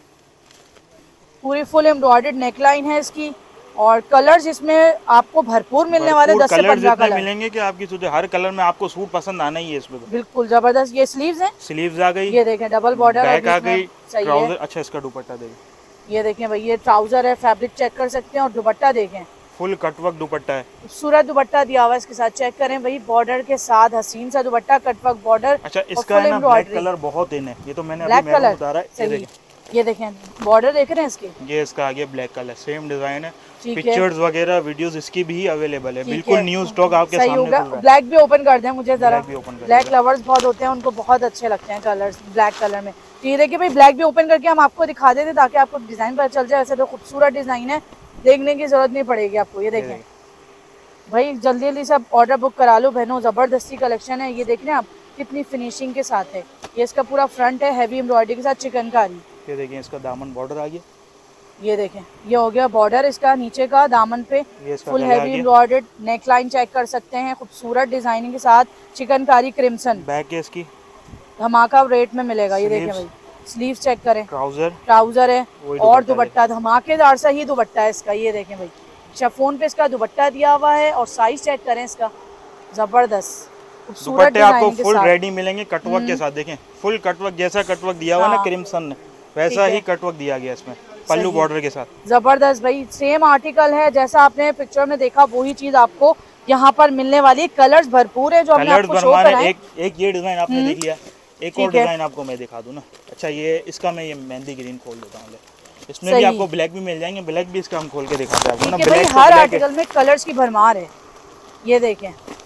पूरी फुल एम्ब्रॉयडर्ड नेक लाइन है इसकी, और कलर्स इसमें आपको भरपूर मिलने वाले दस से पंद्रह कलर मिलेंगे कि आपकी सोचे हर कलर में आपको सूट पसंद आना ही है इसमें। बिल्कुल जबरदस्त। ये स्लीव्स हैं, स्लीव्स आ गई। ये देखें डबल बॉर्डर बैक आ गई, ट्राउजर। अच्छा, इसका दुपट्टा देखिए, ये देखें भाई, ये ट्राउजर है, फैब्रिक चेक कर सकते हैं, और दुपट्टा देखें फुल कटवर्क दुपट्टा है, खूबसूरत दुपट्टा दिया हुआ है इसके साथ। चेक करें भाई, बॉर्डर के साथ हसीन सा दुपट्टा, कटवर्क बॉर्डर। अच्छा, इसका है ना ब्लैक कलर बहुत इन है, ये तो मैंने अभी मैंने उतारा है। ये देखें बॉर्डर देख रहे हैं इसके, ये इसका आगे ब्लैक कलर, सेम डिजाइन है। पिक्चर्स वगैरह वीडियोस इसकी भी अवेलेबल है, बिल्कुल न्यू स्टॉक आपके सामने खुल रहा है। ब्लैक भी ओपन कर दें मुझे जरा, ब्लैक लवर्स बहुत होते हैं, उनको बहुत अच्छे लगते हैं कलर्स ब्लैक कलर में। ये देखिए भाई, ब्लैक भी ओपन करके हम आपको दिखा देते ताकि आपको डिजाइन पता चल जाए। ऐसे तो खूबसूरत डिजाइन है, देखने की जरूरत नहीं पड़ेगी आपको। ये देखें भाई, जल्दी जल्दी से ऑर्डर बुक करा लो बहनों, जबरदस्ती कलेक्शन है। ये देख रहे हैं आप कितनी फिनिशिंग के साथ है। ये इसका पूरा फ्रंट है हैवी एम्ब्रॉयडरी के साथ चिकनकारी। ये देखें इसका दामन बॉर्डर आ गया। ये देखें, ये हो गया बॉर्डर इसका नीचे का दामन पे, full heavy embroidered neck line check कर सकते हैं, खूबसूरत डिजाइनिंग के साथ चिकनकारी क्रिम्सन। बैक है इसकी, धमाका रेट में मिलेगा। ये देखें भाई, स्लीव चेक करें, ट्राउजर ट्राउजर है, और दुपट्टा धमाकेदार सा ही दुपट्टा है इसका। ये देखें भाई, शिफॉन पे इसका दुपट्टा दिया हुआ है, और साइज चेक करें इसका, जबरदस्त खूबसूरत डिजाइन आपको फुल रेडी मिलेंगे कटवर्क के साथ। देखें फुल कटवर्क, जैसा कटवर्क दिया हुआ ना क्रिम्सन ने, वैसा ही कटवर्क दिया गया इसमें पल्लू बॉर्डर के साथ। जबरदस्त भाई, सेम आर्टिकल है जैसा आपने पिक्चर में देखा, वही चीज आपको यहाँ पर मिलने वाली। कलर्स भरपूर है जो हमने आपको शो कराए। एक एक ये डिजाइन आपने देख लिया, एक और डिजाइन आपको मैं दिखा दूं ना। अच्छा, ये इसका मैं ये मेहंदी ग्रीन खोल देता हूँ, इसमें भी आपको ब्लैक भी मिल जाएंगे, ब्लैक भी इसका हम खोल के दिखाते हैं आपको ना। ब्लैक हर आर्टिकल में कलर्स की भरमार है। ये देखें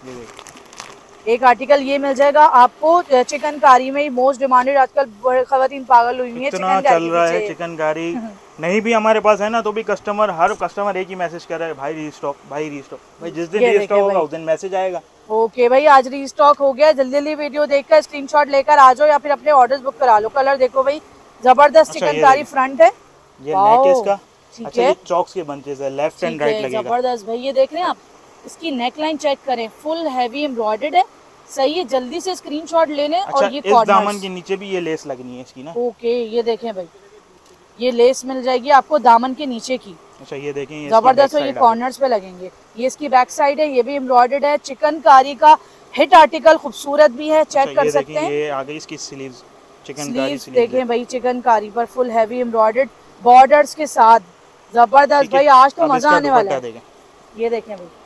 ये देखिए एक आर्टिकल ये मिल जाएगा आपको चिकनकारी में ही मोस्ट डिमांडेड, आजकल खवातीन पागल हुई है इतना चल रहा है चिकनकारी। नहीं भी हमारे पास है ना तो भी कस्टमर, हर कस्टमर एक ही मैसेज कर रहा है, भाई रीस्टॉक, भाई रीस्टॉक। भाई जिस दिन रीस्टॉक होगा उस दिन मैसेज आएगा। ओके भाई, आज रीस्टॉक हो गया, जल्दी जल्दी वीडियो देखकर स्क्रीनशॉट लेकर आ जाओ या फिर अपने ऑर्डर्स बुक करा लो। कलर देखो भाई, जबरदस्त चिकनकारी फ्रंट है, ये नेक है इसका। अच्छा ये चॉक्स के बनते हैं, लेफ्ट एंड राइट लगेगा। जबरदस्त भाई, ये देख रहे हैं आप, इसकी नेकलाइन चेक करें, फुल हैवी एम्ब्रॉयडर्ड है। सही है, जल्दी से स्क्रीनशॉट ले लें। अच्छा, और ये इस दामन के नीचे भी ये लेस लगनी है इसकी ना। ओके, ये देखें भाई, ये लेस मिल जाएगी आपको दामन के नीचे की। अच्छा ये देखें, ये जबरदस्त, ये कॉर्नर्स पे लगेंगे। ये इसकी बैक साइड है, ये भी एम्ब्रॉयडर्ड है, चिकनकारी का हिट आर्टिकल, खूबसूरत भी है, चेक अच्छा, कर सकते हैं। ये आ गई इसकी स्लीव्स, चिकनकारी स्लीव्स देखें भाई, चिकनकारी पर फुल हैवी एम्ब्रॉयडर्ड बॉर्डर्स के साथ, जबरदस्त भाई, आज तो मजा आने वाला है। ये देखें भाई,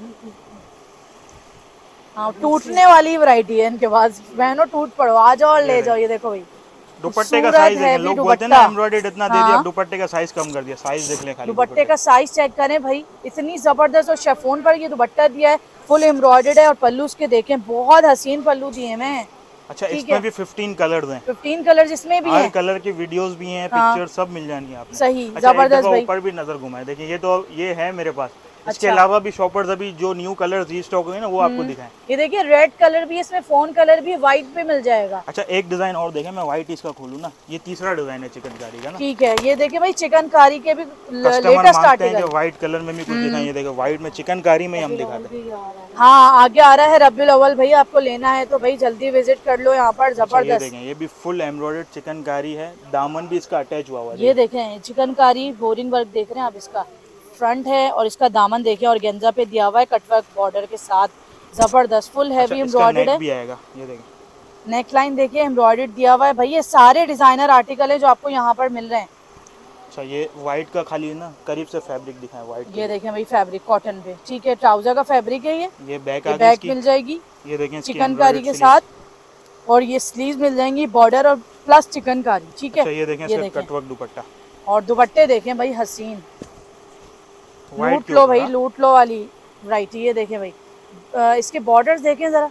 हाँ टूटने वाली वैरायटी है इनके पास, बहनों टूट पड़ो, आ जाओ और ले जाओ। ये देखो भाई, दुपट्टे का साइज देखें, लोग बोलते हैं ना एम्ब्रॉयडर्ड इतना दे दिया, दुपट्टे का साइज कम कर दिया। साइज देख लें खाली, दुपट्टे का साइज चेक करें भाई, इतनी जबरदस्त। और शिफॉन पर ये दुपट्टा दिया है, फुल एम्ब्रॉयडर्ड है, और पल्लू उसके देखें, बहुत हसीन पल्लू दिए हैं। अच्छा इसमें भी पंद्रह कलर्स हैं, पंद्रह कलर्स इसमें भी हैं, कलर की वीडियोस भी हैं, पिक्चर सब मिल जाएंगी आपको। सही, जबरदस्त भाई। ऊपर भी नजर घुमाए, देखिए ये तो ये है मेरे पास। इसके अच्छा। अलावा भी शॉपर्स अभी जो न्यू कलर रीस्टॉक हुए ना वो आपको दिखाएं। ये देखिए रेड कलर भी, इसमें फोन कलर भी, व्हाइट पे मिल जाएगा। अच्छा एक डिजाइन और देखें, मैं व्हाइट इसका खोलूं ना, ये तीसरा डिजाइन है चिकनकारी का ना। ठीक है, ये देखिए भाई, चिकनकारी के भी लेटेस्ट आर्टिकल, व्हाइट कलर में भी कुछ दिखाएं। ये देखो व्हाइट में चिकनकारी में हम दिखाते हैं। हाँ आगे आ रहा है रबीउल अव्वल भाई, आपको लेना है तो भाई जल्दी विजिट कर लो यहाँ पर। जबरदस्त देखें, ये भी फुल एम्ब्रॉयडर्ड चिकनकारी है, दामन भी इसका अटैच हुआ हुआ है। ये देखें चिकनकारी बोरिंग वर्क देख रहे हैं आप, इसका फ्रंट है और इसका दामन देखें, और गेंजा पे दिया हुआ है कटवर्क बॉर्डर के साथ, जबरदस्त फुल हैवी एम्ब्रॉयडर्ड है। भी आएगा, ये देखें नेक लाइन देखिए, एम्ब्रॉयडर्ड दिया हुआ है भाई। ये सारे डिजाइनर आर्टिकल है जो आपको यहाँ पर मिल रहे हैं। अच्छा ये व्हाइट का खाली ना करीब से फैब्रिक दिखाएं, व्हाइट। ये देखें भाई फैब्रिक कॉटन पे, ठीक है, ट्राउजर का फैब्रिक है ये। ये बैक ये बैक मिल जाएगी, ये देखें चिकनकारी के साथ, और ये स्लीव्स मिल जाएंगी बॉर्डर और प्लस चिकनकारी, ठीक है। ये देखें कटवर्क दुपट्टा, और दुपट्टे देखें भाई हसीन, लूट लो भाई, लूट लो वाली वैरायटी। ये देखें भाई, आ, इसके बॉर्डर्स देखें जरा,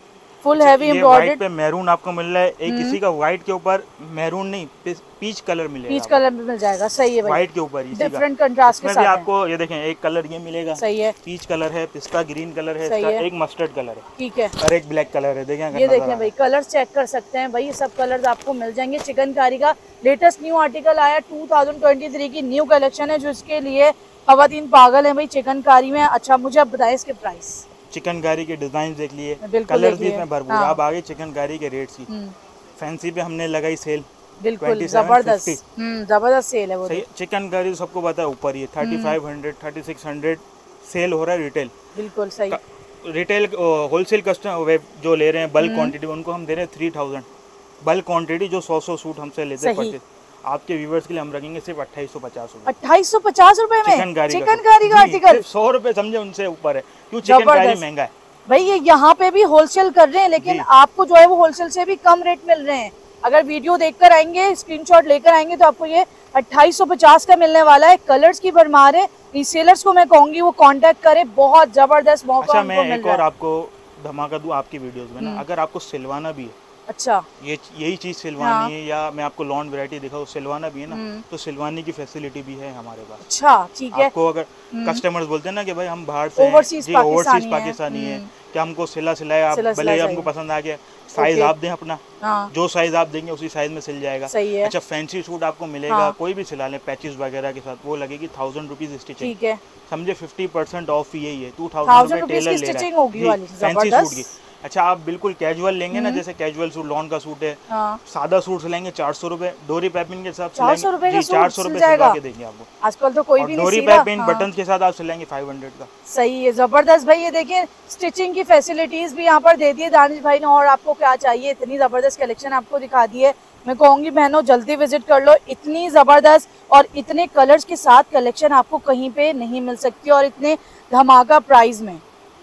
फुल हैवी एम्ब्रॉयडर्ड पे मैरून आपको मिल रहा है। एक किसी का व्हाइट के ऊपर मैरून नहीं, पीच कलर मिलेगा, पीच कलर में मिल जाएगा। सही है भाई, व्हाइट के ऊपर डिफरेंट कंट्रास्ट के साथ आपको। ये देखें एक कलर ये मिलेगा, सही है, पीच कलर है, पिस्ता ग्रीन कलर है, इसका एक मस्टर्ड कलर है, ठीक है, और एक ब्लैक कलर है। देखें ये देखें भाई, कलर चेक कर सकते हैं भाई, ये सब कलर्स आपको मिल जाएंगे। चिकनकारी का लेटेस्ट न्यू आर्टिकल आया, टू थाउजेंड ट्वेंटी थ्री की न्यू कलेक्शन है, जो इसके लिए खवातीन पागल है भाई चिकनकारी में। अच्छा मुझे आप बताएं इसके प्राइस। चिकनकारी के डिजाइन देख लिए, कलर्स भी इसमें भरपूर। अब आगे चिकनकारी के रेट्स की, फैंसी पे हमने लगाई सेल, बिल्कुल जबरदस्त, हम्म जबरदस्त सेल है वो। सही, चिकनकारी सबको पता है ऊपर ही thirty five hundred thirty six hundred sale हो रहा है रिटेल। बिल्कुल सही, रिटेल होलसेल कस्टमर जो ले रहे हैं बल्क क्वांटिटी, उनको हम दे रहे हैं थ्री थाउजेंड बल्क क्वांटिटी, जो सौ सौ सूट हमसे लेते हैं। आपके व्यूवर्स के लिए हम रखेंगे सिर्फ अट्ठाईस सौ पचास रूपए अट्ठाईस सौ पचास रूपए में चिकनकारी चिकनकारी का आर्टिकल, सौ रुपए समझे उनसे ऊपर है, क्यों चिकनकारी महंगा है भाई। ये यहाँ पे भी होलसेल कर रहे हैं, लेकिन आपको जो है वो होलसेल से भी कम रेट मिल रहे हैं। अगर वीडियो देखकर आएंगे, स्क्रीनशॉट लेकर आएंगे, तो आपको ये अट्ठाईस सौ पचास का मिलने वाला है। कलर्स की भरमार है, रीसेलर्स को मैं कहूंगी वो कांटेक्ट करें, बहुत जबरदस्त मौका अच्छा, मैं एक और आपको धमाका दूं आपकी वीडियोस में ना, अगर आपको सिलवाना भी है, अच्छा ये यही चीज सिलवानी हाँ। है, या मैं आपको लॉन वैरायटी दिखाऊं सिलवाना भी है ना, तो सिलवाने की फैसिलिटी भी है हमारे पास। अच्छा ठीक है, आपको अगर कस्टमर्स बोलते हैं ना कि भाई हम बाहर से ओवरसीज पाकिस्तानी, पाकिस्तानी है, कि हमको सिला सिलाया, आप भले हमको पसंद आ गया, साइज आप दें अपना, हाँ। जो साइज आप देंगे उसी साइज में सिल जाएगा। सही है। अच्छा फैंसी सूट आपको मिलेगा, हाँ। कोई भी सिला लें पैचेस वगैरह के साथ, वो लगेगी थाउजेंड रुपीज स्टिचिंग, ठीक है, समझे फिफ्टी परसेंट ऑफ यही है, टू थाउजेंड रुपए टेलर ले रहा है फैंसी सूट की। अच्छा आप बिल्कुल कैजुअल लेंगे ना, जैसे कैजुअल सूट लॉन का सूट है, हाँ। सादा सूट लेंगे चार सौ रूपए, डोरी पाइपिंग के साथ चार सौ रूपए चार सौ रूपए सिलवा के देंगे आपको। आजकल तो कोई भी डोरी पाइपिंग हाँ। बटन के साथ आप सिलाएंगे फाइव हंड्रेड का। सही है, जबरदस्त भाई। ये देखिए स्टिचिंग की फैसिलिटीज भी यहाँ पर दे दी है दानिश भाई ने, और आपको क्या चाहिए, इतनी जबरदस्त कलेक्शन आपको दिखा दी है। मैं कहूँगी बहनों जल्दी विजिट कर लो, इतनी जबरदस्त और इतने कलर्स के साथ कलेक्शन आपको कहीं पे नहीं मिल सकती, और इतने धमाका प्राइस में।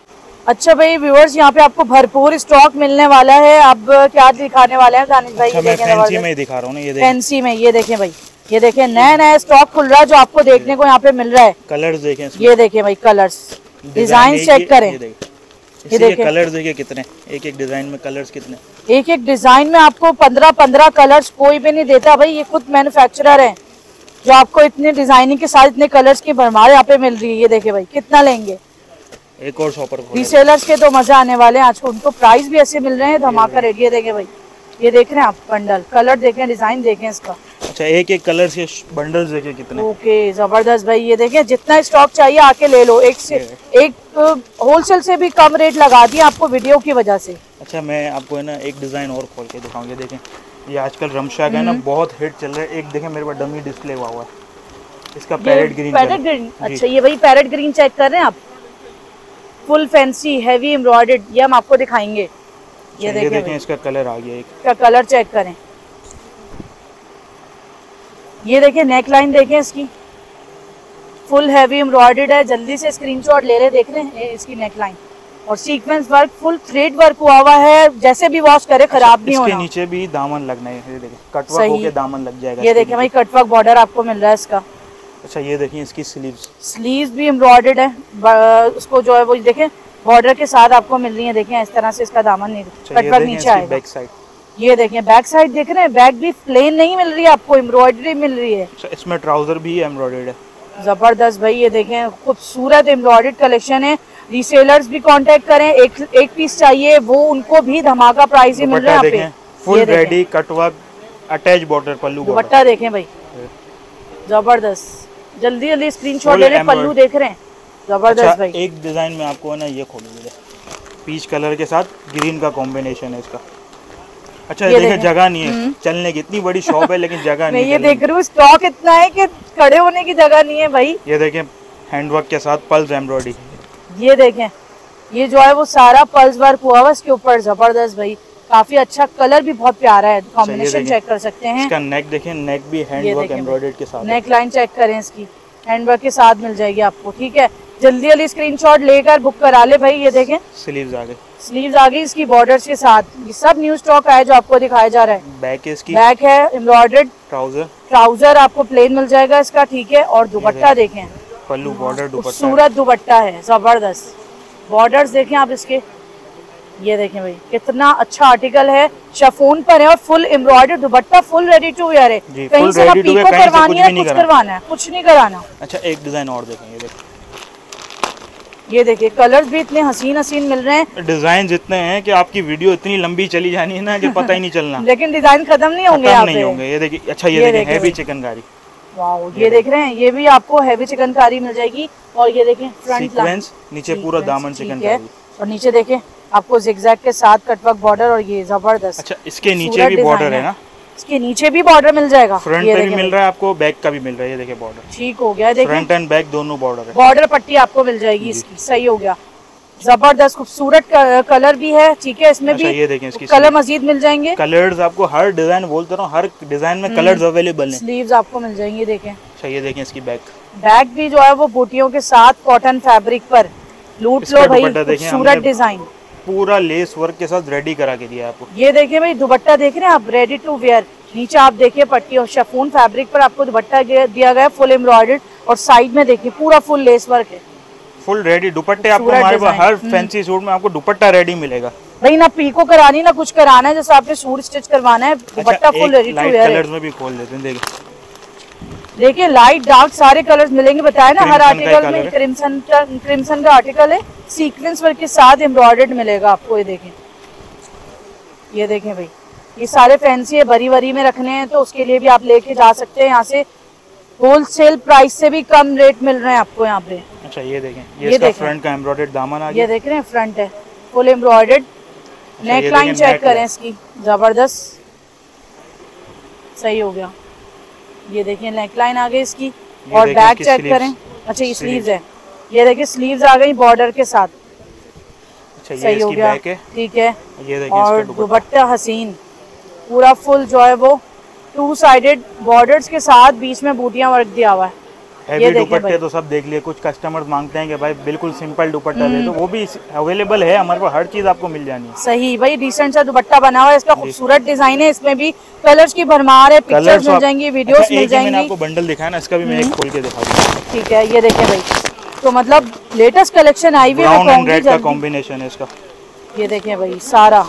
अच्छा भाई व्यूअर्स, यहाँ पे आपको भरपूर स्टॉक मिलने वाला है। अब क्या दिखाने वाले हैं दानिश भाई? अच्छा, मैं फैंसी में दिखा रहा हूँ ना, ये फैंसी में ये देखें भाई, ये देखें नया नया स्टॉक खुल रहा है जो आपको देखने को यहाँ पे मिल रहा है। कलर्स देखें, ये देखें भाई कलर्स, डिजाइन चेक करें, ये देखिए कलर्स देखिए कितने, एक एक डिजाइन में कलर्स कितने, एक एक डिजाइन में आपको पंद्रह पंद्रह कलर्स कोई भी नहीं देता भाई, ये खुद मैन्युफैक्चरर है जो आपको इतने डिजाइनिंग के साथ इतने कलर्स की भरमार यहाँ पे मिल रही है। ये देखिए भाई कितना लेंगे, एक और शॉपर रीसेलर्स के तो मजा आने वाले हैं आज को, उनको प्राइस भी ऐसे मिल रहे हैं धमाका रेट। ये देखें भाई, ये देख रहे हैं आप बंडल, कलर देखें, डिजाइन देखें इसका। अच्छा एक एक कलर के बंडल्स देखें कितने, ओके जबरदस्त भाई। ये देखें जितना स्टॉक चाहिए आके ले लो, एक से एक होलसेल से भी कम रेट लगा दिए आपको वीडियो की वजह से। अच्छा मैं आपको है ना एक डिजाइन और खोल के दिखाऊंगी, देखें ये आजकल रमशा का है ना बहुत हिट चल रहा है। एक देखें मेरे पास डमी डिस्प्ले हुआ हुआ है, इसका पैरेट ग्रीन, पैरेट ग्रीन। अच्छा ये वही पैरेट ग्रीन चेक कर रहे हैं आप, फुल फैंसी हैवी एम्ब्रॉयडर्ड, ये हम आपको दिखाएंगे। ये देखें, देखें इसका कलर आ गया, एक का कलर चेक करें। ये देखें नेक लाइन देखें इसकी, फुल हैवी एम्ब्रॉयडर्ड है, जल्दी से स्क्रीनशॉट ले रहे, देख रहे हैं ये इसकी नेक लाइन और sequence work, full thread work हुआ हुआ है, जैसे भी वॉश करे खराब नहीं होना। इसके नीचे भी दामन लगना है, ये देखें कटवर्क होके दामन लग जाएगा। ये देखें भाई कटवर्क बॉर्डर आपको मिल रहा है इसका। अच्छा ये देखिए इसकी स्लीव्स, स्लीव्स भी एम्ब्रॉयडर्ड है, उसको जो है वो देखें बॉर्डर के साथ आपको मिल रही है। देखें इस तरह से इसका दामन नहीं, कटवर्क नीचे आएगा। बैक साइड, ये देखें बैक साइड देख रहे हैं, बैक भी प्लेन नहीं मिल रही है आपको, एम्ब्रॉयडरी मिल रही है। अच्छा इसमें ट्राउजर भी एम्ब्रॉयडर्ड है, जबरदस्त भाई। ये देखें खूबसूरत एम्ब्रॉयडर्ड कलेक्शन है, रीसेलर्स भी कांटेक्ट करें, एक एक पीस चाहिए वो उनको भी धमाका प्राइस ही मिल रहा है यहाँ पे। Full ready cutwork attach border, pallu dupatta देखें भाई जबरदस्त, जल्दी जल्दी स्क्रीनशॉट ले रहे, पल्लू देख रहे हैं जबरदस्त। अच्छा, भाई एक डिजाइन में आपको है ना ये खोलूंगा, पीच कलर के साथ ग्रीन का कॉम्बिनेशन है इसका। अच्छा ये देखिए जगह नहीं है चलने की, इतनी बड़ी शॉप है लेकिन जगह नहीं है। ये देख रही हूँ स्टॉक इतना है कि खड़े होने की जगह नहीं है भाई। ये देखें हैंडवर्क के साथ पल्स एम्ब्रॉयडरी, ये देखें ये जो है वो सारा पल्स वर्क हुआ हुआ इसके ऊपर, जबरदस्त भाई, काफी अच्छा, कलर भी बहुत प्यारा है, कॉम्बिनेशन चेक कर सकते हैं। इसका नेक देखें, नेक भी हैंडवर्क एम्ब्रॉयडर्ड के साथ, नेक लाइन चेक करें इसकी, हैंडवर्क के साथ मिल जाएगी आपको। ठीक है जल्दी जल्दी स्क्रीनशॉट लेकर बुक करा ले भाई। ये देखें स्लीव्स आ गई, स्लीव्स आ गई इसकी बॉर्डर्स के साथ, ये सब न्यू स्टॉक है जो आपको दिखाया जा रहा है। बैक है इसकी, बैक है एम्ब्रॉयडर्ड, ट्राउजर ट्राउजर आपको प्लेन मिल जाएगा इसका। ठीक है और दुपट्टा देखें, पल्लू बॉर्डर दुपट्टा, खूबसूरत दुपट्टा है जबरदस्त, बॉर्डर्स देखें आप इसके। ये देखें भाई कितना अच्छा आर्टिकल है, शिफॉन पर है और full embroidered dupatta, full ready to wear है, कहीं से ना पीको करवानी है, कुछ करवाना है, कुछ नहीं कराना। अच्छा एक डिजाइन और देखें, ये देखें, ये देखिए कलर्स भी इतने हसीन हसीन मिल रहे हैं, डिजाइन जितने हैं कि आपकी वीडियो इतनी लंबी चली जानी है ना कि पता ही नहीं चलना लेकिन डिजाइन खत्म नहीं होंगे यहाँ नहीं होंगे। ये देखिए, अच्छा ये, ये देखें हैवी चिकनकारी, वाओ ये देख रहे हैं, ये भी आपको हैवी चिकनकारी मिल जाएगी। और ये देखें फ्रंट लाइन, नीचे पूरा दामन चिकनकारी और नीचे देखें आपको जिगजैग के साथ कटवर्क बॉर्डर और ये जबरदस्त। अच्छा इसके नीचे भी बॉर्डर है ना, इसके नीचे भी बॉर्डर मिल जाएगा, फ्रंट पे भी मिल रहा है आपको, बैक का भी मिल रहा है। ये देखिए बॉर्डर ठीक हो गया, देखिए फ्रंट एंड बैक दोनों बॉर्डर है, बॉर्डर पट्टी आपको मिल जाएगी इसकी, सही हो गया, जबरदस्त खूबसूरत कलर भी है। ठीक है इसमें अच्छा, भी ये देखें इसकी कलर मजीद मिल जाएंगे, कलर्स आपको हर डिजाइन बोलते रहा हूँ, हर डिजाइन में कलर्स अवेलेबल हैं। स्लीव्स आपको मिल जाएंगी, देखें। अच्छा ये देखें इसकी बैक, बैक भी जो है वो बूटियों के साथ कॉटन फैब्रिक पर, लूट लो भाई, खूबसूरत डिजाइन, पूरा लेस वर्क के साथ रेडी करा के दिया आपको। ये देखिए भाई दुपट्टा देख रहे हैं आप, रेडी टू वेयर, नीचे आप देखिए पट्टी और शिफॉन फैब्रिक पर आपको दुपट्टा दिया गया फुल एम्ब्रॉयडर्ड और साइड में देखिए पूरा फुल लेस वर्क है, फुल रेडी दुपट्टे आपको हमारे पास हर फैंसी सूट में आपको दुपट्टा रेडी मिलेगा भाई, ना पीको करानी ना कुछ कराना है, जैसे आपने सूट स्टिच करवाना है, dupatta full ready to wear. Colours में भी खोल देते हैं, देखिए देखिए लाइट डार्क सारे कलर्स मिलेंगे, बताया ना हर आर्टिकल में क्रिम्सन का क्रिम्सन का आर्टिकल है, सीक्वेंस वर्क के साथ एम्ब्रॉयडर्ड मिलेगा आपको। ये देखें, ये देखें भाई ये सारे फैंसी है, बरी बरी में रखने हैं तो उसके लिए भी आप लेके जा सकते हैं, यहाँ से होलसेल प्राइस से भी कम रेट मिल रहे हैं आपको यहाँ पे। अच्छा ये देखें, ये, ये इसका फ्रंट का एम्ब्रॉयडर्ड दामन आ गया, ये देख रहे हैं फ्रंट है full embroidered, neck line check करें इसकी, जबरदस्त, सही हो गया। ये देखिए नेक लाइन आ गई इसकी और बैक चेक करें। अच्छा ये स्लीव्स है, ये देखिए स्लीव्स आ गई बॉर्डर के साथ, अच्छा ये सही हो गया, ठीक है। ये देखिए और दुपट्टा हसीन पूरा फुल जो है वो टू साइडेड बॉर्डर्स के साथ, बीच में बूटियां वर्क दिया हुआ है। हैवी दुपट्टे तो सब देख लिए, कुछ कस्टमर्स मांगते हैं कि भाई बिल्कुल सिंपल दुपट्टा दे, तो वो भी अवेलेबल है हमारे पास, हर चीज आपको मिल जानी है। सही भाई, डिसेंट सा दुपट्टा बना हुआ है, इसका खूबसूरत डिजाइन है, इसमें भी कलर्स की भरमार है, पिक्चर्स मिल जाएंगी, वीडियोस मिल जाएंगी। मैंने आपको बंडल दिखाया ना, इसका भी मैं एक खोल के दिखा दूंगा। ठीक है, ये देखें भाई तो मतलब लेटेस्ट कलेक्शन आई हुई है, ब्राउन एंड रेड का कॉम्बिनेशन है इसका। ये देखें भाई सारा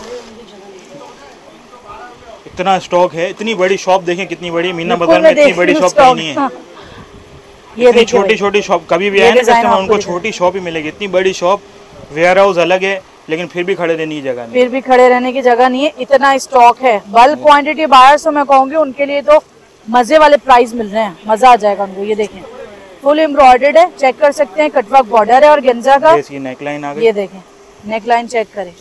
इतना स्टॉक है, इतनी बड़ी शॉप देखें कितनी बड़ी, मीना बाजार में इतनी बड़ी शॉप कहीं नहीं है। हाँ। ये देखिए छोटी छोटी शॉप, कभी भी आए ना कस्टमर उनको छोटी शॉप ही मिलेगी, इतनी बड़ी शॉप, वेयर हाउस अलग है, लेकिन फिर भी खड़े रहने की जगह नहीं, फिर भी खड़े रहने की जगह नहीं है, इतना स्टॉक है। बल्क क्वांटिटी बायर्स तो मैं कहूँगी उनके लिए तो मजे वाले प्राइस मिल रहे हैं, मजा आ जाएगा उनको। ये देखें फुल एम्ब्रॉयडर्ड है, चेक कर सकते हैं, कटवर्क बॉर्डर है और गेंजा का। ये नेकलाइन आ गई, ये देखें नेकलाइन चेक करें,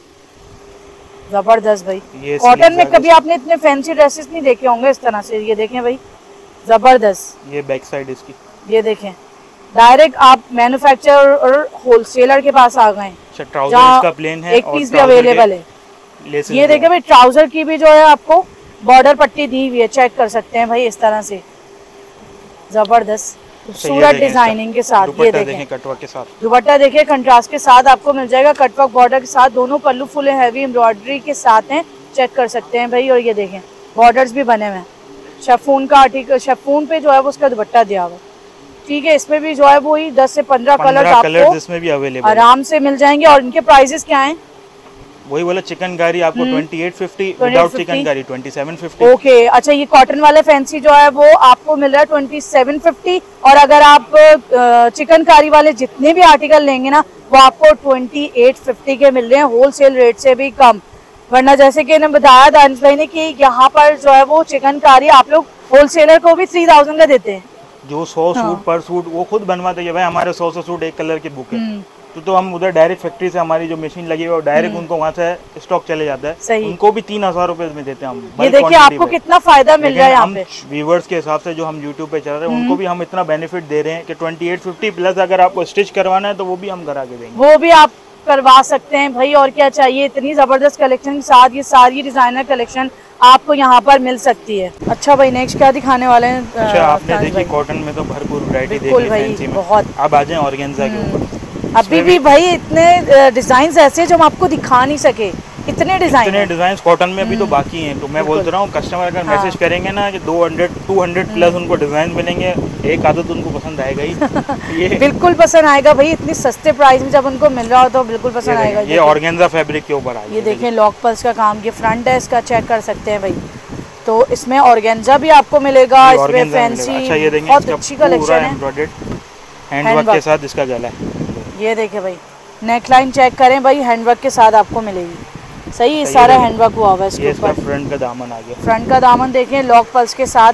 जबरदस्त भाई। कॉटन में कभी आपने इतने फैंसी ड्रेसेस नहीं देखे होंगे इस तरह से। ये देखें भाई जबरदस्त। ये बैक साइड इसकी, ये देखें डायरेक्ट आप मैन्युफैक्चरर और होलसेलर के पास आ गए, ट्राउजर इसका प्लेन है, एक पीस भी अवेलेबल है। ये देखें भाई ट्राउजर की भी जो है आपको बॉर्डर पट्टी दी हुई है, चेक कर सकते हैं भाई इस तरह से, जबरदस्त खूबसूरत डिजाइनिंग के साथ। ये देखें कटवर्क के साथ, दुपट्टा देखिए कंट्रास्ट के साथ आपको मिल जाएगा, कटवर्क बॉर्डर के साथ, दोनों पल्लू फुल हैवी एम्ब्रॉयडरी के साथ हैं, चेक कर सकते हैं भाई। और ये देखें बॉर्डर्स भी बने हुए हैं, शेफून का आर्टिकल, शेफून पे जो है वो उसका दुपट्टा दिया हुआ, ठीक है। इसमें भी जो है वो ही दस से पंद्रह कलर आपको इसमें भी अवेलेबल आराम से मिल जाएंगे। और इनके प्राइसेस क्या हैं? वही बोला चिकनकारी आपको अट्ठाईस सौ पचास विदाउट चिकनकारी सत्ताईस सौ पचास। ओके अच्छा, ये कॉटन वाले फैंसी जो है वो आपको मिल रहा है सत्ताईस सौ पचास और अगर आप चिकनकारी वाले जितने भी आर्टिकल लेंगे ना वो आपको अट्ठाईस सौ पचास के मिल रहे हैं, होलसेल रेट से भी कम। वरना जैसे कि ने बताया दानिश भाई ने कि यहाँ पर जो है वो चिकनकारी आप लोग होलसेलर को भी थ्री थाउजेंड का देते हैं। जो सौ हाँ। सूट पर सूट वो खुद बनवाते हैं भाई, हमारे सौ सौ सूट एक कलर की बुक है तो तो हम उधर डायरेक्ट फैक्ट्री से हमारी जो मशीन लगी हुई है डायरेक्ट उनको वहाँ से स्टॉक चले जाता है, सही। उनको भी तीन हजार रुपए में देते हैं हम। ये देखिए आपको कितना फायदा मिल रहा है यहाँ पे। व्यूवर्स के हिसाब से जो हम यूट्यूब पे चल रहे हैं उनको भी हम इतना बेनिफिट दे रहे हैं कि अट्ठाईस सौ पचास प्लस अगर आपको स्टिच करवाना है तो वो भी हम करा के देंगे, वो भी आप करवा सकते हैं भाई। और क्या चाहिए, इतनी जबरदस्त कलेक्शन के साथ ये सारी डिजाइनर कलेक्शन आपको यहाँ पर मिल सकती है। अच्छा भाई नेक्स्ट क्या दिखाने वाले हैं? अच्छा आपने देखी कॉटन में तो भरपूर वैरायटी देखी है, बहुत। अब आ जाए ऑर्गेन्जा के ऊपर। अभी भी भाई इतने डिजाइन ऐसे जो हम आपको दिखा नहीं सके, इतने डिजाइन इतने डिजाइन कॉटन में अभी तो बाकी हैं। तो मैं बोल रहा हूँ कस्टमर अगर हाँ। मैसेज करेंगे ना कि दो सौ, दो सौ प्लस उनको डिजाइन मिलेंगे, एक आदत उनको पसंद आएगा ही। ये बिल्कुल पसंद आएगा भाई, इतनी सस्ते प्राइस में जब उनको मिल रहा हो तो बिल्कुल पसंद आएगा। ये ऑर्गेन्जा फैब्रिक के ऊपर आएगा। ये देखें लॉक पल्स का काम, ये फ्रंट है इसका, चेक कर सकते हैं भाई। तो इसमें ऑर्गेन्जा भी आपको मिलेगा, इसमें फैंसी बहुत अच्छी कलेक्शन है, हैंडवर्क के साथ इसका गला है। ये देखे भाई नेकलाइन चेक करें भाई, हैंडवर्क के साथ आपको मिलेगी, सही। सारा हैंडवर्क हुआ हुआ है इसके ऊपर। फ्रंट का दामन आ गया, फ्रंट का दामन देखें लॉक पल्स के साथ,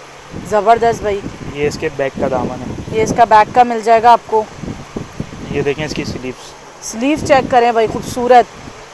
जबरदस्त भाई। ये इसके बैक का दामन है, ये इसका बैक का मिल जाएगा आपको। ये देखें इसकी स्लीव्स, स्लीव चेक करें भाई, खूबसूरत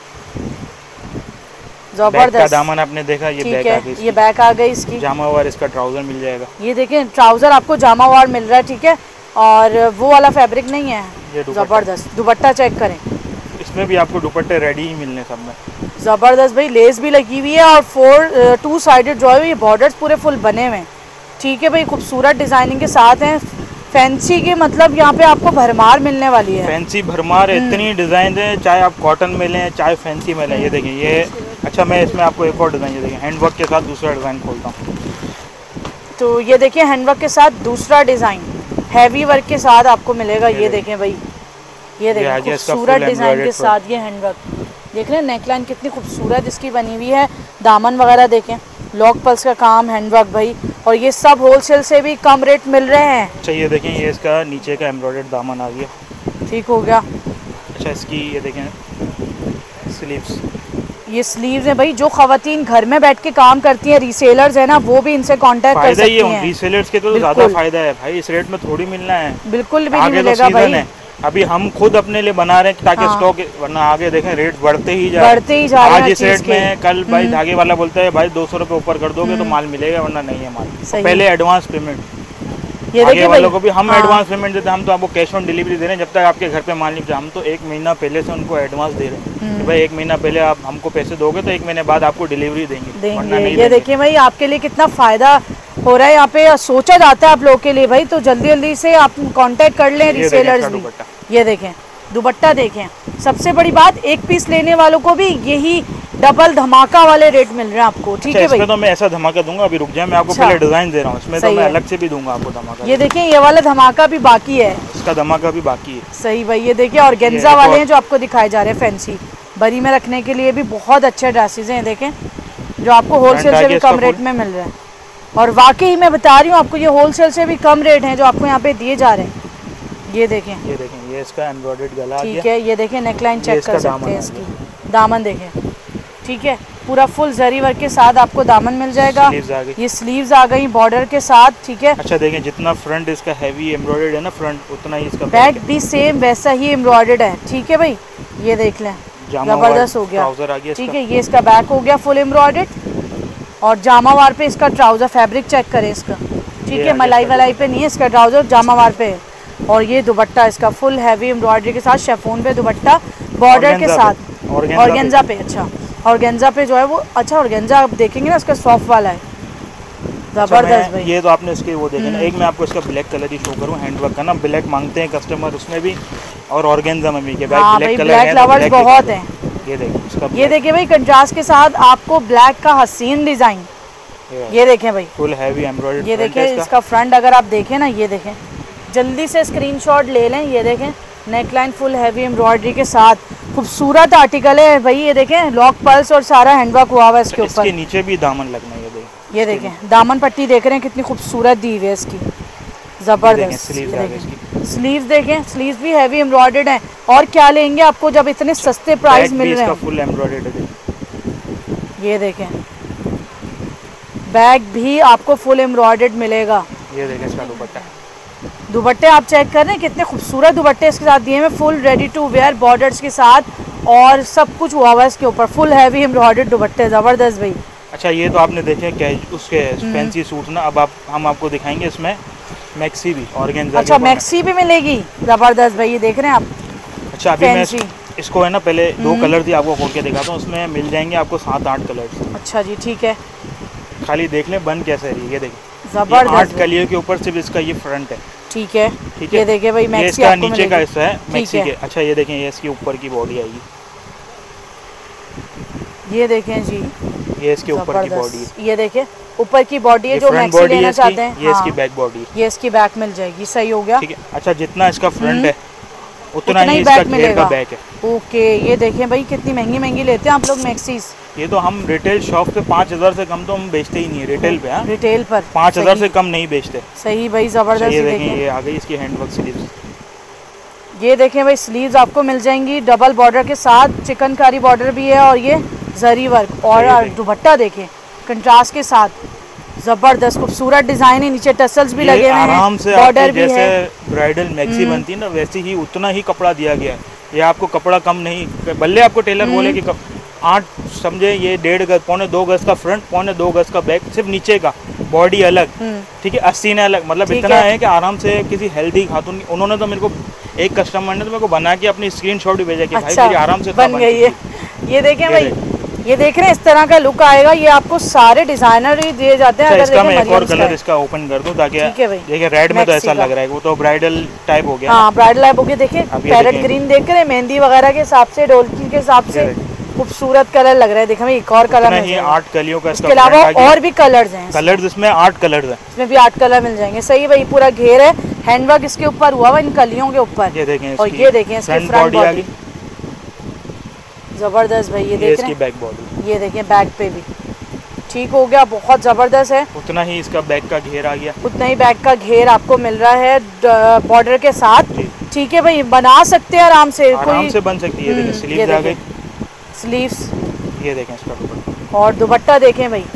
जबरदस्त। बैक का दामन आपने देखा, ये बैक आ गई, ये बैक आ गई इसकी। जामावार इसका ट्राउजर मिल जाएगा। ये देखें ट्राउजर आपको जामावार मिल रहा है, ठीक है, और वो वाला फैब्रिक नहीं है, जबरदस्त। दुपट्टा चेक करें, इसमें भी आपको दुपट्टे रेडी ही मिलने सब में, जबरदस्त भाई। लेस भी लगी हुई है और फोर टू साइडेड जो है ये बॉर्डर्स पूरे फुल बने हुए हैं, ठीक है भाई। खूबसूरत डिजाइनिंग के साथ हैं, फैंसी के मतलब यहाँ पे आपको भरमार मिलने वाली है, फैंसी भरमार। इतनी डिजाइन है, चाहे आप कॉटन में लें चाहे फैंसी में लें। ये देखें ये, अच्छा मैं इसमें आपको एक और डिजाइन, ये देखें हैंडवर्क के साथ दूसरा डिजाइन खोलता हूँ। तो ये देखिए हैंडवर्क के साथ दूसरा डिजाइन हैवी वर्क के साथ आपको मिलेगा। ये, ये देखें भाई, ये देखें खूबसूरत डिजाइन के साथ ये हैंडवर्क देख रहे हैं। नेकलाइन कितनी खूबसूरत इसकी बनी हुई है, दामन वगैरह देखें, लॉक पल्स का काम, हैंडवर्क भाई। और ये सब होलसेल से भी कम रेट मिल रहे हैं। अच्छा ये देखें, ये इसका नीचे का एम्ब्रॉयडर्ड दामन आ गया, ठीक हो गया। अच्छा इसकी ये देखें स्लीव्स, ये स्लीव्स है भाई। जो खवातीन घर में बैठ के काम करती हैं, रीसेलर्स है ना, वो भी इनसे कांटेक्ट कर सकती हैं। रीसेलर्स के तो ज्यादा फायदा है भाई, इस रेट में थोड़ी मिलना है, बिल्कुल भी नहीं मिलेगा भाई। अभी हम खुद अपने लिए बना रहे हैं ताकि हाँ। स्टॉक, वरना आगे देखें रेट बढ़ते ही जा बढ़ते ही जा रहे हैं। आज इस रेट में कल भाई धागे वाला बोलता है भाई दो सौ रुपए ऊपर कर दोगे तो माल मिलेगा, वरना नहीं है माल। पहले एडवांस पेमेंट, ये आगे वालों को भी हम एडवांस हाँ। पेमेंट देते हैं। हम तो आपको कैश ऑन डिलीवरी दे रहे हैं, जब तक आपके घर पे माल नहीं, हम तो एक महीना पहले से उनको एडवांस दे रहे हैं कि भाई एक महीना पहले आप हमको पैसे दोगे तो एक महीने बाद आपको डिलीवरी देंगे, देंगे। ये देखिए भाई आपके लिए कितना फायदा हो रहा है, यहाँ पे सोचा जाता है आप लोगों के लिए भाई। तो जल्दी जल्दी से आप कांटेक्ट कर लें रीसेलर्स भी। ये देखें दुपट्टा देखें, सबसे बड़ी बात एक पीस लेने वालों को भी यही डबल धमाका वाले रेट मिल रहे हैं आपको, ठीक है भाई। तो मैं ऐसा धमाका दूंगा, अभी रुक जाए, मैं आपको पहले डिजाइन दे रहा हूँ, इसमें तो मैं अलग से भी दूंगा आपको धमाका। ये देखें ये वाला धमाका भी बाकी है, इसका धमाका भी बाकी है। सही भाई, ये देखिए ऑर्गेन्जा वाले हैं जो आपको दिखाए जा रहे हैं, फैंसी बरी में रखने के लिए भी बहुत अच्छे ड्रेसेस हैं, देखें जो आपको होलसेल से भी कम रेट में मिल रहा है। और वाकई मैं बता रही हूँ आपको, ये होलसेल से भी कम रेट हैं जो आपको यहाँ पे दिए जा रहे हैं। ये देखें, ये देखें, ये इसका एम्ब्रॉयडर्ड गला आ गया। ठीक है, ये देखें नेकलाइन चेक कर सकते हैं इसकी, दामन देखें, ठीक है, पूरा फुल जरी वर्क के साथ आपको दामन मिल जाएगा। ये स्लीव्स आ गई बॉर्डर के साथ, ठीक है। अच्छा देखें, जितना फ्रंट इसका हैवी एम्ब्रॉयडर्ड है ना फ्रंट, उतना ही इसका बैक भी सेम वैसा ही एम्ब्रॉयडर्ड है, ठीक है भाई। ये देख लें, जबरदस्त हो गया, ठीक है। ये इसका बैक हो गया फुल एम्ब्रॉयडर्ड और जामावार पे इसका ट्राउजर फैब्रिक चेक करें इसका, ठीक है, मलाई वलाई पे नहीं है इसका ट्राउजर, जामावार पे है। और ये दुपट्टा इसका फुल हैवी एम्ब्रॉयडरी के साथ, शेफोन पे दुपट्टा बॉर्डर के साथ, ऑर्गेन्जा पे, अच्छा ऑर्गेन्जा पे जो है वो, अच्छा ऑर्गेन्जा आप देखेंगे ना इसका सॉफ्ट वाला है, जबरदस्त भाई। ये तो आपने इसके वो देखे ना, एक मैं आपको इसका ब्लैक कलर ही शो करूँ, हैंडवर्क का ना, ब्लैक मांगते हैं कस्टमर उसमें भी, और ऑर्गेन्जा में भी के हाँ ब्लैक कलर है, लवर्स बहुत हैं। ये देखिए इसका, ये देखिए भाई कंट्रास्ट के साथ आपको ब्लैक का हसीन डिजाइन, ये देखें भाई फुल हैवी एम्ब्रॉयडर्ड। ये देखें इसका फ्रंट अगर आप देखें ना, ये देखें, जल्दी से स्क्रीनशॉट ले लें। ये देखें नेकलाइन फुल हैवी एम्ब्रॉयडरी के साथ, खूबसूरत आर्टिकल है भाई। ये देखें लॉक पल्स और सारा हैंडवर्क हुआ हुआ है इसके ऊपर, इसके नीचे भी दामन लगना है, ये देखें, ये देखें दामन पट्टी देख रहे हैं कितनी खूबसूरत दी हुई है इसकी, जबरदस्त। स्लीव देखें, स्लीव भी हैवी एम्ब्रॉयडर्ड है। और क्या लेंगे आपको जब इतने सस्ते प्राइस मिल रहे हैं, फुल एम्ब्रॉयडर्ड है। ये देखें बैग भी आपको फुल एम्ब्रॉयडर्ड मिलेगा। ये देखें इसका दुपट्टा, दुपट्टे आप चेक कर रहे हैं कितने खूबसूरत दुपट्टे इसके साथ दिए हैं, full ready to wear borders के साथ और सब कुछ हुआ हुआ है इसके ऊपर, फुल हैवी एम्ब्रॉयडर्ड दुपट्टे, जबरदस्त भाई। अच्छा ये तो आपने देखे कैज उसके फैंसी सूट ना, अब आप हम आपको दिखाएंगे इसमें मैक्सी भी ऑर्गेन्जा। अच्छा मैक्सी भी मिलेगी, जबरदस्त भाई, ये देख रहे हैं आप। अच्छा अभी मैं इसको है ना पहले दो कलर थी आपको खोल के दिखाता हूँ, उसमें मिल जाएंगे आपको सात आठ कलर। अच्छा जी ठीक है, खाली देख लें बन कैसे रही है। ये देखिए जबरदस्त, आठ कलियों के ऊपर सिर्फ इसका ये फ्रंट है, ठीक है, ठीक है। ये देखिए भाई मैक्सी इसका नीचे का हिस्सा है मैक्सी के। अच्छा ये देखें, ये इसकी ऊपर की बॉडी आएगी, ये देखें जी, ये इसके ऊपर की बॉडी है, ये देखें ऊपर की बॉडी है जो मैक्सी लेना चाहते हैं, ये इसकी बैक बॉडी, ये इसकी बैक मिल जाएगी, सही हो गया, ठीक है। अच्छा जितना इसका फ्रंट है उतना ही इसका घेर का बैक है। ओके ये देखें भाई कितनी महंगी महंगी लेते हैं आप लोग मैक्सीज। ये तो हम रिटेल शॉप पे पाँच हजार से कम तो हम बेचते ही नहीं है रिटेल पे। हाँ रिटेल पर पाँच हजार से कम नहीं बेचते। सही भाई जबरदस्त। ये देखें ये आ गई इसकी हैंडवर्क स्लीव्स, ये देखें भाई स्लीव्स आपको मिल जाएंगी डबल बॉर्डर के साथ, चिकनकारी बॉर्डर भी है और ये जरी वर्क, और दुपट्टा देखें कंट्रास्ट के साथ, जबरदस्त खूबसूरत डिजाइन है, नीचे टसल्स भी लगे हुए हैं, आराम से बॉर्डर भी जैसे है। ब्राइडल मैक्सी बनती है ना वैसे ही उतना ही कपड़ा दिया गया है। ये आपको कपड़ा कम नहीं, भले आपको टेलर बोले कि आठ समझे ये डेढ़ गज पौने दो गज का फ्रंट पौने दो गज का बैक, सिर्फ नीचे का बॉडी अलग, ठीक है, अस्सी ने अलग, मतलब इतना है कि आराम से किसी हेल्दी खातून, उन्होंने तो मेरे को एक कस्टमर ने तो मेरे को बना के अपनी स्क्रीनशॉट भी भेजा कि भाई मेरी आराम से बन गई है। ये देखें भाई, ये देख रहे हैं इस तरह का लुक आएगा, ये आपको सारे डिजाइनर ही दिए जाते हैं। इसका मैं एक और कलर इसका ओपन कर दूं ताकि देखिए रेड में तो ऐसा लग रहा है वो तो ब्राइडल टाइप हो गया। हाँ ब्राइडल टाइप हो गया, देखिए पैरेट ग्रीन देख रहे हैं, मेहंदी वगैरह के हिसाब से, ढोलकी के हिसाब से खूबसूरत कलर लग रहा है। देखिए एक और कलर है, आठ कलियों का, इसके अलावा और भी कलर्स हैं, कलर्स इसमें आठ कलर्स हैं, इसमें भी आठ कलर मिल जाएंगे। सही भाई, पूरा घेर है, हैंडवर्क इसके ऊपर हुआ हुआ इन कलियों के ऊपर। ये देखें और ये देखें इसकी फ्रंट बॉडी जबरदस्त भाई, ये देख रहे हैं बैक बॉडी, ये देखें बैक पे भी ठीक हो गया, बहुत जबरदस्त है। उतना ही इसका बैक का घेर आ गया, उतना ही बैक का घेर आपको मिल रहा है बॉर्डर के साथ, ठीक है भाई, बना सकते हैं आराम से, आराम से बन सकती है। देखिए स्लीव्स आ गई, स्लीव्स ये देखें इसका दुपट्टा, और दुपट्टा देखें भाई,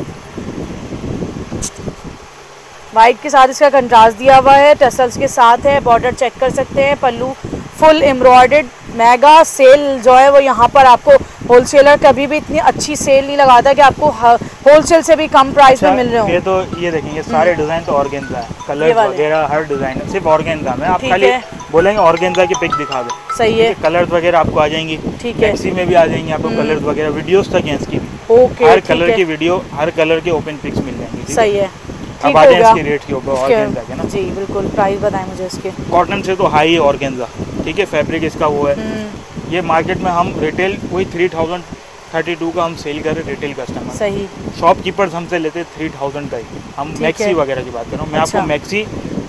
वाइट के साथ इसका कंट्रास्ट दिया हुआ है, टसल्स के साथ है, बॉर्डर चेक कर सकते हैं, pallu full embroidered. Mega sale जो है वो यहाँ पर आपको होलसेलर कभी भी इतनी अच्छी सेल नहीं लगाता कि आपको होलसेल से भी कम प्राइस में मिल रहे हो। ये तो ये देखें ये सारे डिजाइन तो ऑर्गेन्जा है, कलर वगैरह हर डिजाइन है सिर्फ ऑर्गेन्जा में। आप खाली बोलेंगे ऑर्गेन्जा की पिक दिखा दो, सही है, कलर्स वगैरह आपको आ जाएंगी, ठीक है, मैक्सी में भी आ जाएंगी आपको कलर्स वगैरह, वीडियोस तक हैं इसकी, ओके, हर कलर की वीडियो हर कलर के ओपन पिक्स मिल जाएंगी, सही है। अब आ जाए इसके रेट के ऊपर ऑर्गेन्जा के ना। जी बिल्कुल, प्राइस बताएं मुझे इसके। कॉटन से तो हाई है ऑर्गेन्जा, ठीक है, फैब्रिक इसका वो है, ये मार्केट में हम रिटेल वही थ्री थाउजेंड थर्टी टू का हम सेल कर रहे रिटेल कस्टमर, सही, शॉपकीपर्स हमसे लेते थ्री थाउजेंड का ही, हम मैक्सी वगैरह की बात कर रहा हूँ मैं। आपको मैक्सी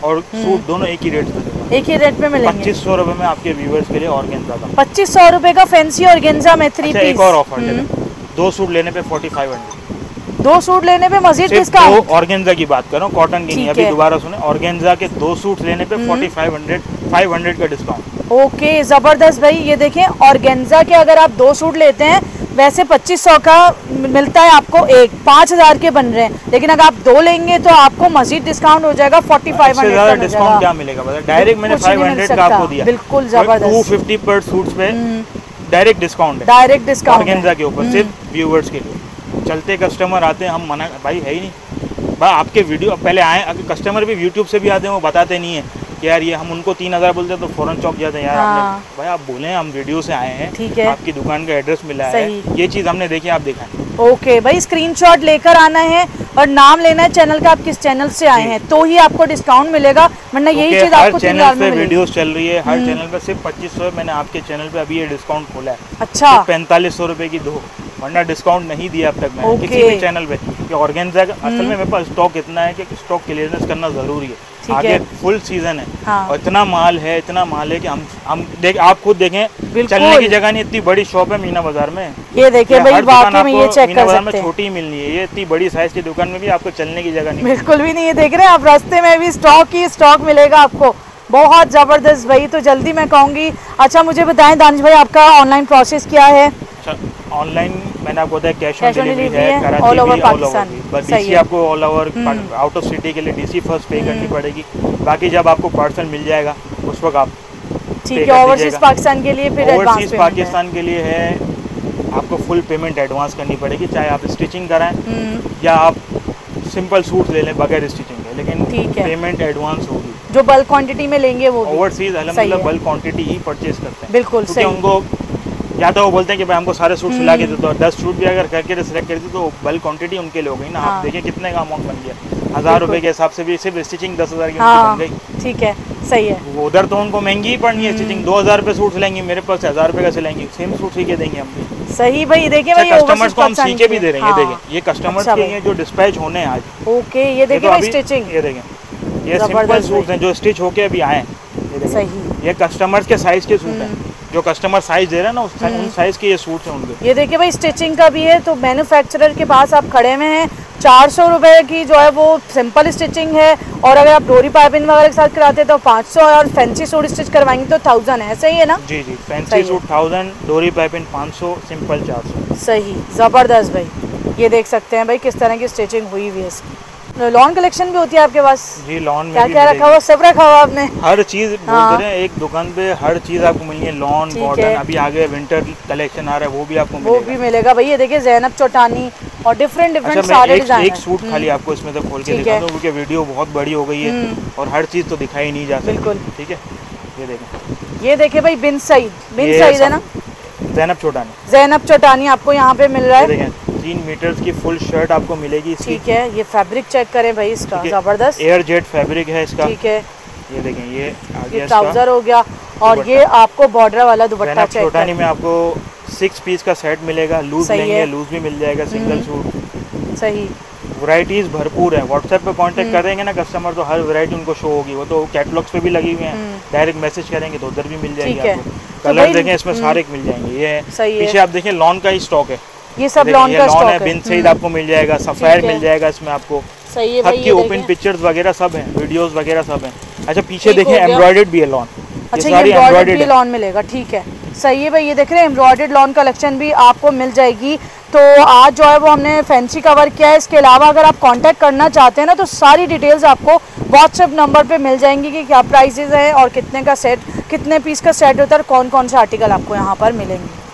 और सूट दोनों एक ही रेट पे, एक ही रेट पे मिलेंगे। पच्चीस सौ रुपए में आपके व्यूवर्स के लिए ऑर्गेन्जा का, पच्चीस सौ रुपए का फैंसी ऑर्गेन्जा में थ्री अच्छा, पीस। एक और ऑफर दे रहे हैं, दो सूट लेने पे फोर्टी फाइव हंड्रेड, दो सूट लेने पे मजीद डिस्काउंट। ऑर्गेन्जा की बात कर रहा हूँ, कॉटन की नहीं, अभी दोबारा सुने, ऑर्गेन्जा के दो सूट लेने पे forty five hundred five hundred का डिस्काउंट। ओके, जबरदस्त भाई। ये देखें ऑर्गेन्जा के अगर आप दो सूट लेते हैं, वैसे पच्चीस सौ का मिलता है आपको एक, पाँच हजार के बन रहे हैं, लेकिन अगर आप दो लेंगे तो आपको मजीद डिस्काउंट हो जाएगा, फोर्टी फाइव हंड्रेड का डिस्काउंट क्या मिलेगा बता, डायरेक्ट मैंने फाइव हंड्रेड का आपको दिया, बिल्कुल जबरदस्त, टू फिफ्टी पर सूट्स पे डायरेक्ट डिस्काउंट है, डायरेक्ट डिस्काउंट ऑर्गेन्जा के ऊपर, सिर्फ व्यूवर्स के लिए। चलते कस्टमर आते हैं, हम मना भाई है ही नहीं भाई, आपके वीडियो पहले आए, अगर कस्टमर भी यूट्यूब से भी आते हैं वो बताते नहीं है कि यार ये हम उनको तीन हज़ार बोलते हैं तो फौरन चौक जाते हैं यार। हाँ। आपने भाई आप बोले हम वीडियो से आए हैं, ठीक है, आपकी दुकान का एड्रेस मिला है, ये चीज़ हमने देखी, आप दिखाएं। ओके भाई, स्क्रीनशॉट लेकर आना है और नाम लेना है चैनल का, आप किस चैनल से आए हैं, तो ही आपको डिस्काउंट मिलेगा, वरना यही चीज आपको चैनल पे वीडियोस चल रही है, हर चैनल पे सिर्फ पच्चीस सौ, मैंने आपके चैनल पे अभी ये डिस्काउंट खोला है, अच्छा, पैंतालीस सौ रुपए की दो, वरना डिस्काउंट नहीं दिया अब तक मैंने किसी भी चैनल पे। कि ऑर्गेन्जा असल में मेरे पास स्टॉक इतना है कि स्टॉक क्लियरेंस करना जरूरी है, आगे फुल सीजन है। हाँ। और इतना माल है, इतना माल है कि हम हम देख आप खुद देखें, चलने की जगह नहीं, इतनी बड़ी शॉप है मीना बाजार में, ये देखिए भाई, वाकई में ये चेक कर सकते हैं, छोटी ही मिलनी है, ये इतनी बड़ी साइज की दुकान में भी आपको चलने की जगह नहीं, बिल्कुल भी नहीं है, देख रहे हैं आप, रास्ते में भी स्टॉक ही स्टॉक मिलेगा आपको, बहुत जबरदस्त भाई। तो जल्दी मैं कहूँगी, अच्छा मुझे बताएं दानिश भाई, आपका ऑनलाइन प्रोसेस क्या है? ऑनलाइन मैंने आपको बताया कैश ऑन डिलीवरी है, कराची ऑल ओवर पाकिस्तान, बस डीसी आपको all over out of city के लिए डीसी फर्स्ट पे करनी पड़ेगी, बाकी जब आपको पार्सल मिल जाएगा उस वक्त आप ठीक है। ओवरसीज पाकिस्तान के लिए फिर ओवरसीज पाकिस्तान के लिए है, आपको फुल पेमेंट एडवांस करनी पड़ेगी, चाहे आप स्टिचिंग कराएं या आप सिंपल सूट ले लें बगैर स्टिचिंग के, लेकिन पेमेंट एडवांस होगी। जो बल्क क्वांटिटी में लेंगे वो ओवरसीज अल्हम्दुलिल्लाह बल्क क्वांटिटी ही परचेज करते हैं, बिल्कुल सही। उनको या तो वो बोलते हैं कि भाई हमको सारे सूट सिला के दे दो, दस सूट भी अगर करके सिलेक्ट कर दी तो बल्क क्वांटिटी उनके लिए हो गई ना। हाँ। आप देखिए कितने का अमाउंट बन गया, हजार रुपए के हिसाब से भी सिर्फ स्टिचिंग दस हजार की बन गई, ठीक है, सही है। उधर तो उनको महंगी ही पड़नी है स्टिचिंग, दो हजार रुपए सूट सिलेंगे, मेरे पास हजार रुपए का सिलेंगे, सेम सूट सीखे देंगे हम। सही भाई, देखिए भाई कस्टमर्स को हम सीखे भी दे रहे हैं, ये देखें, ये कस्टमर्स के लिए जो डिस्पैच होने हैं आज। ओके, ये देखिए भाई स्टिचिंग, ये देखें, ये सिंपल सूट हैं जो स्टिच होके अभी आए हैं, सही, ये कस्टमर्स के साइज के सूट हैं, जो कस्टमर साइज दे रहे हैं ना उस उन साइज के ये सूट हैं उनके। ये देखिए भाई स्टिचिंग का भी है, तो मैन्युफैक्चरर के पास आप खड़े हुए हैं, चार सौ रुपए की जो है वो सिंपल स्टिचिंग है, और अगर आप डोरी पाइपिंग वगैरह के साथ कराते हैं तो पाँच सौ, और फैंसी सूट स्टिच करवाएंगे तो थाउजेंड है, सही है ना? जी जी, फैंसी सूट थाउजेंड, डोरी पाइपिंग पाँच सौ, सिंपल चार सौ। सही, जबरदस्त भाई। ये देख सकते हैं भाई किस तरह की स्टिचिंग हुई हुई है इसकी। लॉन कलेक्शन भी होती है आपके पास? जी, लॉन में क्या क्या रखा हुआ, सब रखा हुआ आपने? हर चीज बोलते हैं, एक दुकान पे हर चीज आपको मिलेगी, लॉन, कॉटन, अभी आगे विंटर कलेक्शन आ रहा है वो भी आपको वो भी मिलेगा भाई। ये देखिए जैनब चौटानी और डिफरेंट डिफरेंट अच्छा, सारे एक, डिजाइन। एक सूट खाली आपको इसमें तो खोल के दिखा दूं क्योंकि वीडियो बहुत बड़ी हो गई है और हर चीज तो दिखाई नहीं जा सकती। बिल्कुल, ठीक है। ये देखें, ये देखिए भाई बिन सईद, बिन सईद है ना, जैनब चौटानी, जैनब चौटानी आपको यहाँ पे मिल रहा है। तीन मीटर की फुल शर्ट आपको मिलेगी इसकी। ठीक है, ये फैब्रिक चेक करें भाई इसका, जबरदस्त एयर जेट फैब्रिक है इसका। ठीक है, ये देखें, ये आगे ये ट्राउजर हो गया, और ये आपको बॉर्डर वाला दुपट्टा चेक छोटानी में आपको सिक्स पीस का सेट मिलेगा, लूज लेंगे लूज भी मिल जाएगा, सिंगल सूट। सही, वैरायटीज भरपूर है। व्हाट्सएप पे कांटेक्ट करेंगे ना कस्टमर तो हर वैरायटी उनको शो होगी, वो तो कैटलॉग्स पे भी लगी हुई हैं, डायरेक्ट मैसेज करेंगे तो उधर भी मिल जाएगी आपको। कलर देखें इसमें सारे मिल जाएंगे। ये पीछे आप देखें लॉन का ही स्टॉक है, ये सब लॉन का स्टॉक है। बिन सईद आपको मिल जाएगा, सफायर मिल जाएगा इसमें आपको, सही है भाई, की ओपन पिक्चर्स वगैरह सब हैं, वीडियोस वगैरह सब हैं। अच्छा पीछे देखें एम्ब्रॉयडर्ड भी है लॉन। अच्छा, ये एम्ब्रॉयडर्ड भी लॉन मिलेगा, ठीक है, सही है भाई। ये देख रहे हैं एम्ब्रॉयडर्ड लॉन कलेक्शन भी आपको मिल जाएगी। तो आज जो है वो हमने फैंसी कवर किया है। इसके अलावा अगर आप कांटेक्ट करना चाहते हैं ना तो सारी डिटेल्स आपको व्हाट्सएप नंबर पे मिल जाएंगी कि क्या प्राइसेस हैं और कितने का सेट, कितने पीस का सेट होता है और कौन कौन से आर्टिकल आपको यहाँ पर मिलेंगे।